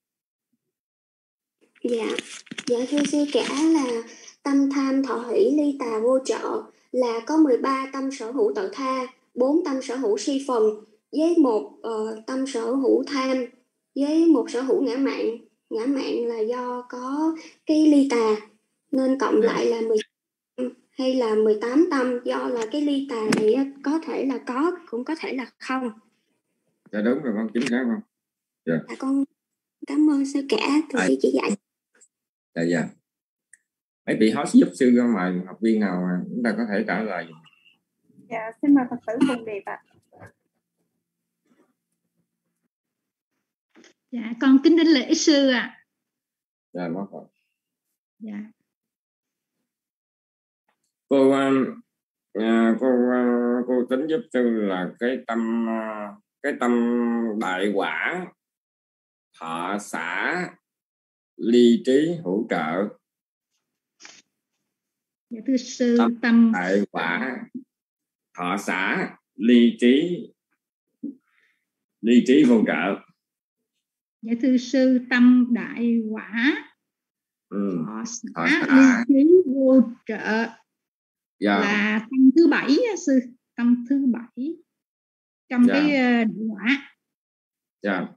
Dạ, dạ thưa sư cả là tâm tham thọ hỷ ly tà vô trợ là có mười ba tâm sở hữu tự tha, bốn tâm sở hữu si phần, với một uh, tâm sở hữu tham, với một sở hữu ngã mạn. Ngã mạn là do có cái ly tà nên cộng Dạ. lại là mười hay là mười tám tâm, do là cái ly tà này có thể là có cũng có thể là không. Dạ đúng rồi con, chính xác không? Dạ. Dạ con cảm ơn sư cả từ khi chỉ dạy. Dạ dạ. Mấy vị host giúp sư mà học viên nào chúng ta có thể trả lời. Dạ xin mời Phật tử Phùng Điệp ạ. Dạ con kính đến lễ sư ạ. À. Dạ mất rồi. Dạ. Cô cô cô tính giúp sư là cái tâm cái tâm đại quả thọ xả ly trí hữu trợ. Dạ thưa sư, tâm, tâm đại quả thọ xả ly trí ly trí vô trợ. Dạ thưa sư, tâm đại quả ừ. thọ xả, thọ xả ly trí vô trợ. Dạ. Là tâm thứ bảy sư, tâm thứ bảy trong dạ. cái đại quả. Dạ.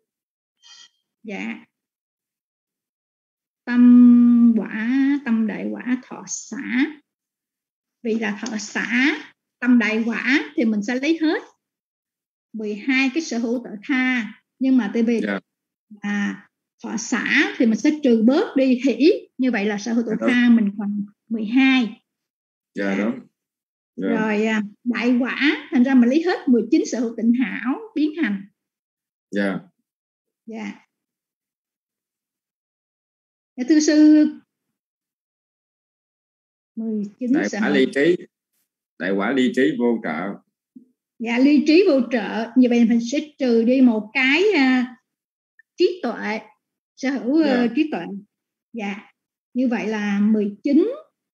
Dạ. Tâm quả, tâm đại quả thọ xả. Vì là thọ xả tâm đại quả thì mình sẽ lấy hết mười hai cái sở hữu tự tha, nhưng mà tại vì yeah. à, thọ xả thì mình sẽ trừ bớt đi hỷ, như vậy là sở hữu tự yeah, tha mình còn mười hai. Dạ yeah, đúng. Yeah. Rồi đại quả thành ra mình lấy hết mười chín sở hữu tịnh hảo biến hành. Dạ. Dạ. Dạ thưa sư, mười chín đại quả ly trí, đại quả ly trí vô trợ. Dạ, ly trí vô trợ, như vậy mình sẽ trừ đi một cái uh, trí tuệ, sở hữu uh, yeah. trí tuệ. Dạ, như vậy là mười chín,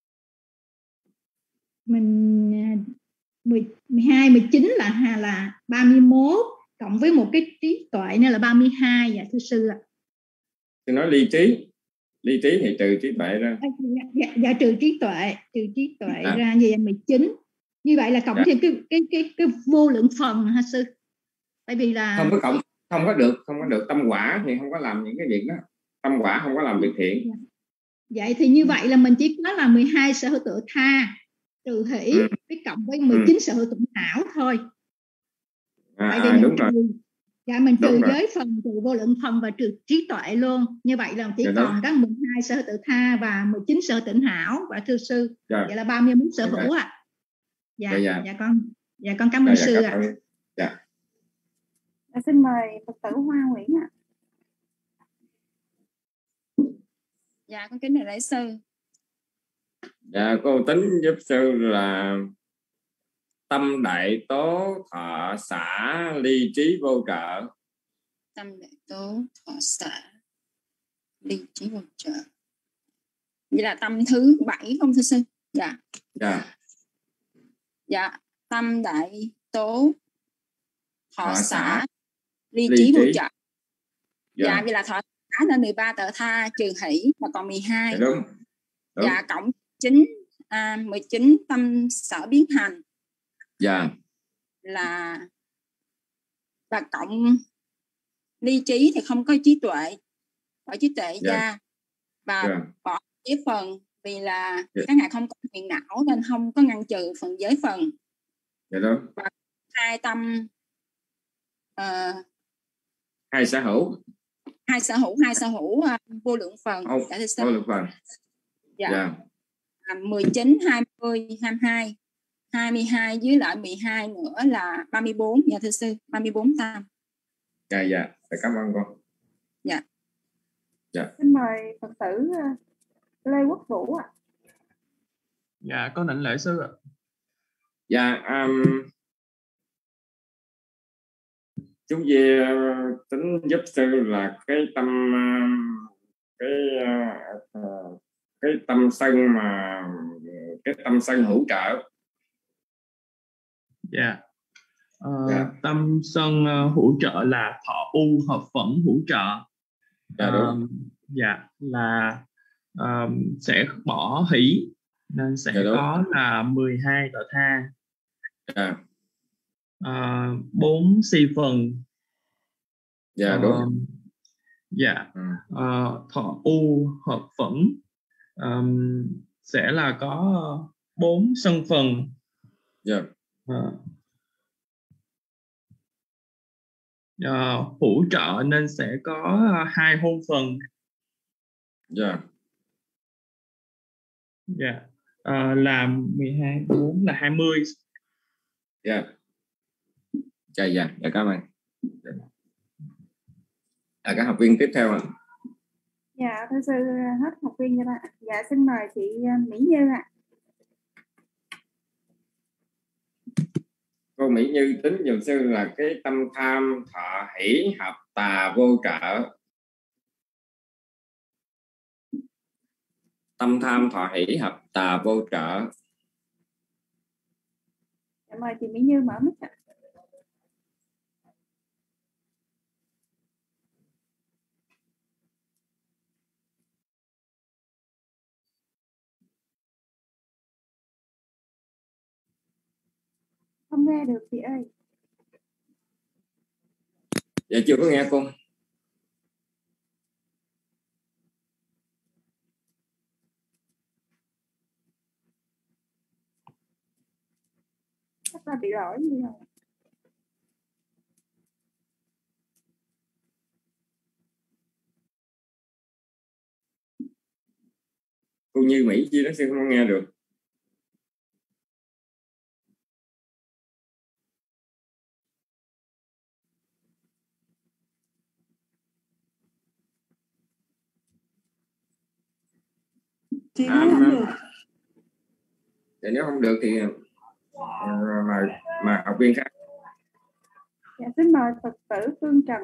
mình uh, mười, mười hai, mười chín là là ba mươi mốt cộng với một cái trí tuệ nữa là ba mươi hai. Dạ thưa sư ạ. Tôi nói ly trí, ly trí thì trừ trí tuệ ra. À, dạ, dạ, dạ trừ trí tuệ, trừ trí tuệ à. ra như vậy mười chín. Như vậy là cộng dạ. thêm cái cái cái cái vô lượng phần hả sư? Tại vì là không có cộng, không có được, không có được tâm quả thì không có làm những cái việc đó. Tâm quả không có làm việc thiện. Dạ. Vậy thì như vậy là mình chỉ có là mười hai sở hữu tự tha trừ hỷ ừ. với cộng với mười chín ừ. sở hữu tịnh hảo thôi. À, tại vì à, mình đúng trừ, rồi. Dạ mình trừ giới phần, trừ vô lượng phần và trừ trí tuệ luôn. Như vậy là chỉ dạ còn có mười hai sở hữu tự tha và mười chín sở hữu tịnh hảo. Và thưa sư, dạ. vậy là ba mươi mốt sở hữu ạ. À. Dạ, dạ, dạ. dạ con, dạ con cảm ơn dạ, sư ạ. Dạ. Dạ. Dạ, xin mời Phật tử Hoa Nguyễn ạ. Dạ con kính lễ sư. Dạ cô tính giúp sư là tâm đại tố thọ xả ly trí vô trợ. Tâm đại tố thọ xả ly trí vô trợ. Vậy là tâm thứ bảy không thưa sư? Dạ. Dạ. Dạ, tâm đại tố thọ, thọ xả ly, ly trí trí vô trợ. Dạ. Dạ, vậy là thọ xả là mười ba tự tha trừ hỷ mà còn mười hai. Dạ, đúng. Đúng. Dạ, cộng chín à, mười chín tâm sở biến hành. Dạ. Là và cộng ly trí thì không có trí tuệ, bỏ trí tuệ dạ. ra và dạ. bỏ giới phần vì là dạ. các ngài không có phiền não nên không có ngăn trừ phần giới phần. Dạ đúng. Và hai tâm uh, hai sở hữu hai sở hữu hai sở hữu uh, vô lượng phần. Oh, vô lượng phần. Dạ. dạ. mười chín, hai mươi, hai mươi hai hai mươi hai với lại mười hai nữa là ba mươi bốn. Dạ thưa sư, ba mươi bốn tâm. Dạ dạ, cảm ơn con. Dạ. Dạ. Xin mời Phật tử Lê Quốc Vũ ạ. Dạ, con đảnh lễ sư ạ. Dạ, um, chúng về uh, tính giúp sư là cái tâm uh, cái uh, cái tâm sân mà cái tâm sân hỗ trợ. Dạ. Uh, dạ. Tâm sân uh, hỗ trợ là thọ u hợp phẫn hỗ trợ. Dạ, đúng. Uh, dạ là uh, sẽ bỏ hỷ nên sẽ dạ, có là mười hai tọa tha. Dạ. Uh, bốn si phần. Dạ, đúng. Uh, dạ. Uh, thọ u hợp phẫn um, sẽ là có bốn sân phần. Dạ. Uh, uh, hỗ trợ nên sẽ có hai hôn phần. Dạ. Dạ. Uh, là mười hai, bốn là hai mươi. Dạ. Dạ, dạ, dạ cảm ơn. Dạ. À, các học viên tiếp theo ạ. Dạ, thưa sư, hết học viên cho bạn. Dạ, xin mời chị Mỹ Như ạ. Cô Mỹ Như tính dùm sư là cái tâm tham thọ hỷ hợp tà vô trợ. Tâm tham thọ hỷ hợp tà vô trợ. Dạ, mời chị Mỹ Như mở mic ạ. Không nghe được chị ơi. Dạ chưa có nghe cô. Chắc là bị lỗi gì rồi. Cô Như Mỹ chi đó sư không nghe được. Chị nói à, không được. Dạ, nếu không được thì mà, mà học viên khác. Dạ, xin mời Phật tử Phương Trần.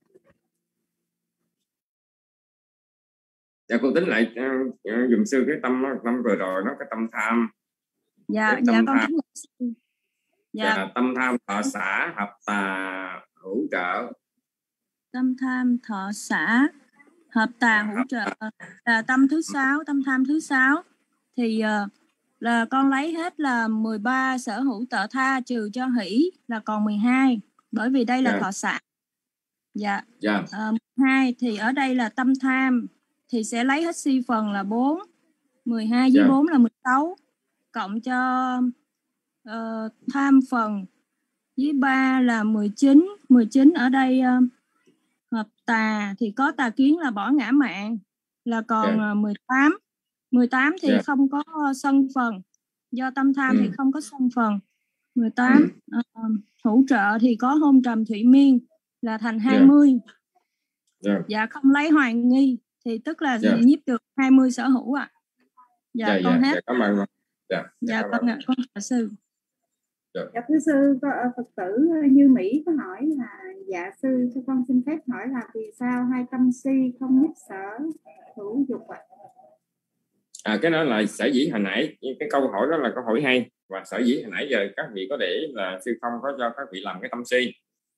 Dạ, cô tính lại uh, dùm sư cái tâm tâm vừa rồi nó cái tâm tham. Dạ, cái dạ tâm con tham. tính dạ. dạ, tâm tham thọ xả hợp tà hỗ trợ. Tâm tham thọ xả hợp tà hỗ trợ là tâm thứ sáu, tâm tham thứ sáu thì uh, là con lấy hết là mười ba sở hữu tợ tha trừ cho hỷ là còn mười hai, bởi vì đây là dạ. thọ xả. Dạ. dạ. Uh, mười hai thì ở đây là tâm tham thì sẽ lấy hết si phần là bốn, mười hai với dạ. bốn là mười sáu, cộng cho uh, tham phần với ba là mười chín, mười chín ở đây uh, hợp tà thì có tà kiến là bỏ ngã mạn là còn yeah. mười tám. mười tám thì yeah. không có sân phần, do tâm tham ừ. thì không có sân phần. mười tám ừ. uh, hỗ trợ thì có hôn trầm thủy miên là thành hai mươi. Yeah. Yeah. Dạ, không lấy hoàng nghi thì tức là yeah. nhiếp được hai mươi sở hữu ạ. À. Dạ yeah, con yeah. hết. Dạ, cảm ơn. Dạ, dạ con ạ, con thưa sư. Dạ thưa sư, Phật tử Như Mỹ có hỏi là dạ sư cho con xin phép hỏi là vì sao hai tâm si không nhất sở hữu dục ạ? À? à cái đó là sở dĩ hồi nãy cái câu hỏi đó là câu hỏi hay, và sở dĩ hồi nãy giờ các vị có để là sư không có cho các vị làm cái tâm si,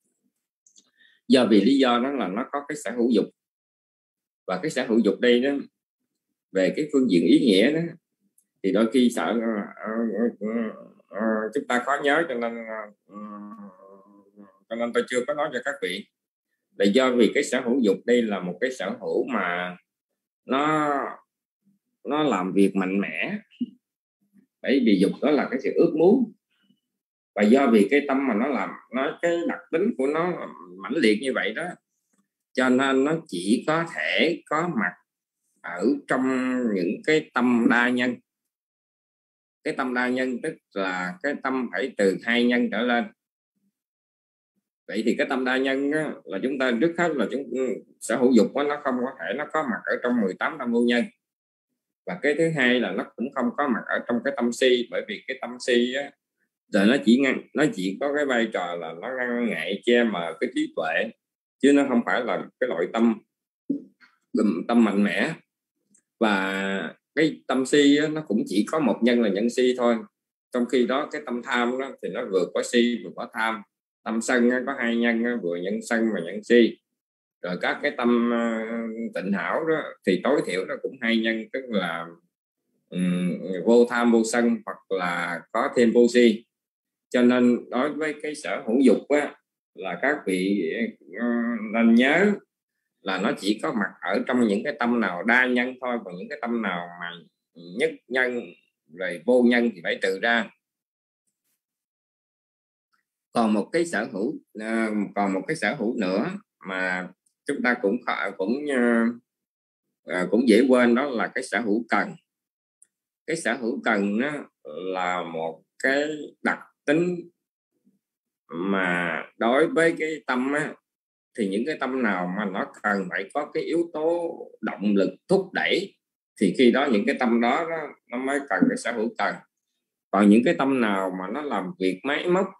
do vì lý do đó là nó có cái sở hữu dục, và cái sở hữu dục đây đó về cái phương diện ý nghĩa đó thì đôi khi sợ uh, uh, uh, chúng ta khó nhớ, cho nên uh, cho nên tôi chưa có nói cho các vị là do vì cái sở hữu dục đây là một cái sở hữu mà nó nó làm việc mạnh mẽ, bởi vì dục đó là cái sự ước muốn, và do vì cái tâm mà nó làm nó cái đặc tính của nó mãnh liệt như vậy đó, cho nên nó chỉ có thể có mặt ở trong những cái tâm đa nhân. cái tâm đa nhân tức là cái tâm phải từ hai nhân trở lên. Vậy thì cái tâm đa nhân á, là chúng ta trước hết là chúng sở hữu dục á, nó không có thể nó có mặt ở trong mười tám tâm vô nhân. Và cái thứ hai là nó cũng không có mặt ở trong cái tâm si, bởi vì cái tâm si á, rồi nó chỉ ngăn nó chỉ có cái vai trò là nó ngăn ngại che mờ cái trí tuệ, chứ nó không phải là cái loại tâm tâm mạnh mẽ. Và cái tâm si á, nó cũng chỉ có một nhân là nhân si thôi. Trong khi đó cái tâm tham đó, thì nó vừa có si vừa có tham. Tâm sân á, có hai nhân á, vừa nhân sân và nhân si. Rồi các cái tâm uh, tịnh hảo đó thì tối thiểu nó cũng hai nhân, tức là um, vô tham vô sân hoặc là có thêm vô si. Cho nên đối với cái sở hữu dục á, là các vị uh, nên nhớ là nó chỉ có mặt ở trong những cái tâm nào đa nhân thôi, còn những cái tâm nào mà nhất nhân rồi vô nhân thì phải trừ ra. Còn một cái sở hữu uh, còn một cái sở hữu nữa mà chúng ta cũng cũng uh, cũng dễ quên, đó là cái sở hữu cần. Cái sở hữu cần đó là một cái đặc tính mà đối với cái tâm á, thì những cái tâm nào mà nó cần phải có cái yếu tố động lực thúc đẩy thì khi đó những cái tâm đó, đó nó mới cần cái sở hữu cần. Còn những cái tâm nào mà nó làm việc máy móc,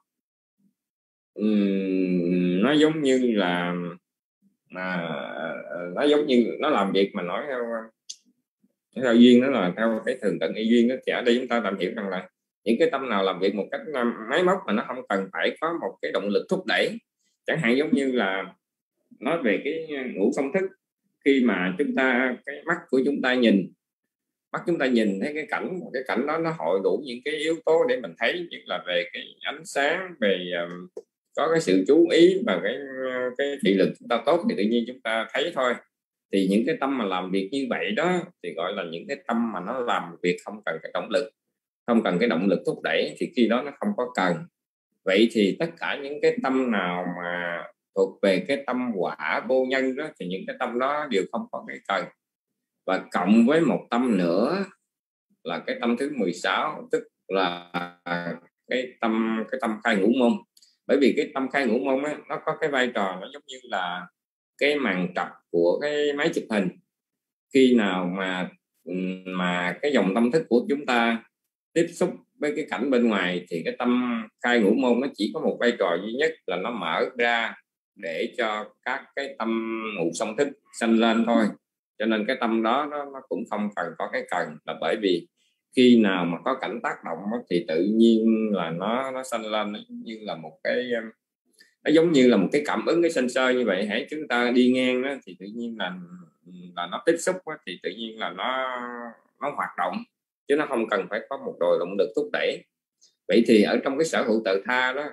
um, nó giống như là mà nó giống như nó làm việc mà nói theo theo duyên, đó là theo cái thường tận y duyên đó, thì ở đây chúng ta tạm hiểu rằng là những cái tâm nào làm việc một cách máy móc mà nó không cần phải có một cái động lực thúc đẩy, chẳng hạn giống như là nói về cái ngũ phong thức. Khi mà chúng ta cái mắt của chúng ta nhìn mắt chúng ta nhìn thấy cái cảnh cái cảnh đó nó hội đủ những cái yếu tố để mình thấy, như là về cái ánh sáng, về um, có cái sự chú ý và cái cái thị lực chúng ta tốt thì tự nhiên chúng ta thấy thôi. Thì những cái tâm mà làm việc như vậy đó thì gọi là những cái tâm mà nó làm việc không cần cái động lực, không cần cái động lực thúc đẩy, thì khi đó nó không có cần. Vậy thì tất cả những cái tâm nào mà thuộc về cái tâm quả vô nhân đó thì những cái tâm đó đều không có cái cần. Và cộng với một tâm nữa là cái tâm thứ mười sáu, tức là cái tâm cái tâm khai ngũ môn. Bởi vì cái tâm khai ngũ môn á, nó có cái vai trò nó giống như là cái màn trập của cái máy chụp hình. Khi nào mà mà cái dòng tâm thức của chúng ta tiếp xúc với cái cảnh bên ngoài thì cái tâm khai ngũ môn nó chỉ có một vai trò duy nhất là nó mở ra để cho các cái tâm ngũ song thức sanh lên thôi. Cho nên cái tâm đó nó, nó cũng không cần có cái cần, là bởi vì khi nào mà có cảnh tác động thì tự nhiên là nó nó sanh lên, như là một cái nó giống như là một cái cảm ứng, cái sensor như vậy. Hãy chúng ta đi ngang đó, thì tự nhiên là là nó tiếp xúc đó, thì tự nhiên là nó nó hoạt động, chứ nó không cần phải có một đội động lực thúc đẩy. Vậy thì ở trong cái sở hữu tự tha đó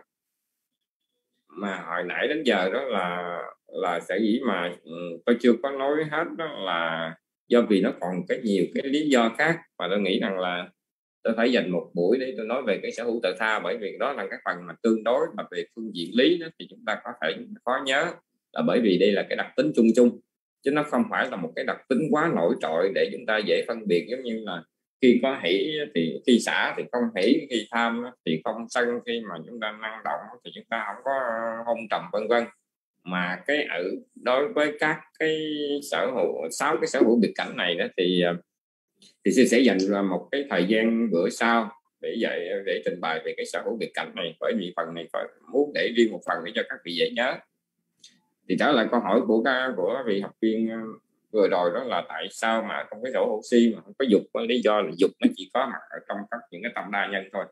mà hồi nãy đến giờ đó là là sở dĩ mà tôi chưa có nói hết, đó là do vì nó còn cái nhiều cái lý do khác, mà tôi nghĩ rằng là tôi phải dành một buổi để tôi nói về cái sở hữu tự tha, bởi vì đó là cái phần mà tương đối mà về phương diện lý đó, thì chúng ta có thể khó nhớ, là bởi vì đây là cái đặc tính chung chung, chứ nó không phải là một cái đặc tính quá nổi trội để chúng ta dễ phân biệt. Giống như là khi có hỷ thì khi xả thì không hỷ, khi tham thì không sân, khi mà chúng ta năng động thì chúng ta không có hôn trầm, vân vân. Mà cái ở đối với các cái sở hữu sáu cái sở hữu biệt cảnh này đó thì thì sư sẽ dành ra một cái thời gian bữa sau để dạy để trình bày về cái sở hữu biệt cảnh này, bởi vì phần này phải muốn để riêng một phần để cho các vị dễ nhớ. Thì đó là câu hỏi của các của vị học viên vừa rồi, đó là tại sao mà không có sở hữu si mà không có dục. Lý do là dục nó chỉ có mặt ở trong các những cái tâm đa nhân thôi.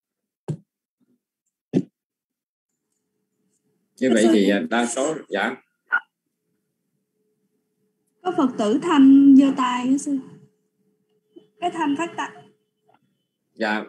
Như vậy thì đa số dạ có Phật tử Thanh giơ tay đó sư. Cái Thanh phát tay. Dạ.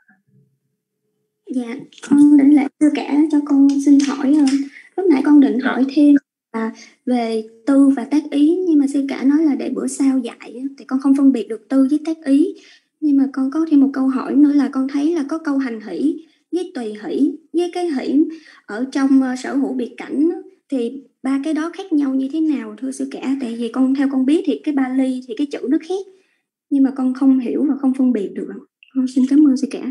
Dạ, con định lễ sư cả cho con xin hỏi. Lúc nãy con định dạ. hỏi thêm là về tư và tác ý, nhưng mà sư cả nói là để bữa sau dạy, thì con không phân biệt được tư với tác ý. Nhưng mà con có thêm một câu hỏi nữa là con thấy là có câu hành hỷ với tùy hỷ, với cái hỷ ở trong sở hữu biệt cảnh, thì ba cái đó khác nhau như thế nào thưa sư cả? Tại vì con theo con biết thì cái Bali thì cái chữ nó khác, nhưng mà con không hiểu và không phân biệt được. Con xin cảm ơn sư cả.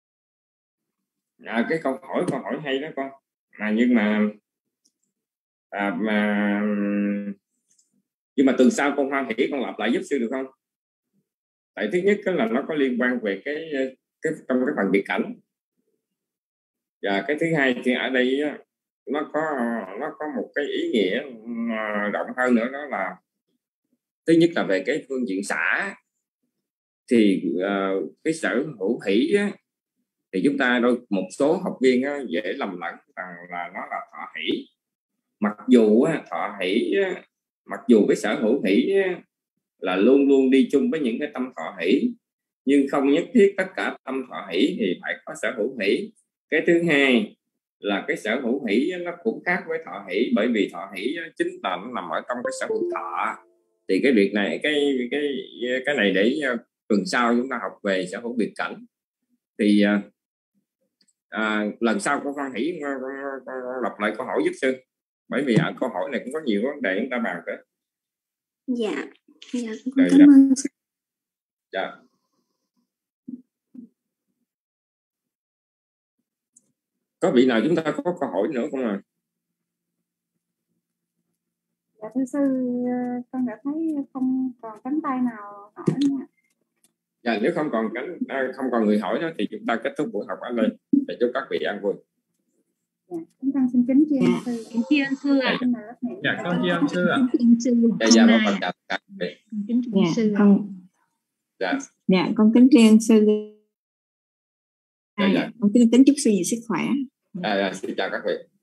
À, cái câu hỏi câu hỏi hay đó con. Mà nhưng mà à, mà nhưng mà tuần sau con hoan hỷ con lặp lại giúp sư được không? Tại thứ nhất là nó có liên quan về cái cái trong cái phần biệt cảnh, và cái thứ hai thì ở đây nó có nó có một cái ý nghĩa rộng hơn nữa, đó là thứ nhất là về cái phương diện xã thì uh, cái sở hữu hỷ á, thì chúng ta đôi một số học viên á, dễ lầm lẫn rằng là nó là thọ hỷ, mặc dù á, thọ hỷ á, mặc dù cái sở hữu hỷ á, là luôn luôn đi chung với những cái tâm thọ hỷ, nhưng không nhất thiết tất cả tâm thọ hỷ thì phải có sở hữu hỷ. Cái thứ hai là cái sở hữu hỷ nó cũng khác với thọ hỷ, bởi vì thọ hỷ chính là nó nằm ở trong cái sở hữu thọ. Thì cái việc này cái cái cái này để tuần sau chúng ta học về sở hữu biệt cảnh. Thì à, lần sau có hoan hỷ lặp lại câu hỏi giúp sư, bởi vì ở câu hỏi này cũng có nhiều vấn đề chúng ta bàn tới. Dạ, dạ con cảm dạ. ơn sư. Dạ. Có vị nào chúng ta có câu hỏi nữa không ạ? Dạ thưa sư, con đã thấy không còn cánh tay nào hỏi nha. Dạ, nếu không còn cánh không còn người hỏi đó thì chúng ta kết thúc buổi học ở đây để chúc các vị an vui. Dạ, chúng con xin kính tri ân sư. Kính tri ân sư ạ. Dạ, con tri ân sư ạ. Dạ, dạ, bác Phật chào các vị. Kính tri ân sư. Dạ. Dạ, con kính tri ân sư. Dạ, dạ. Con kính kính chúc sư nhiều sức khỏe. Dạ, dạ, xin chào các vị.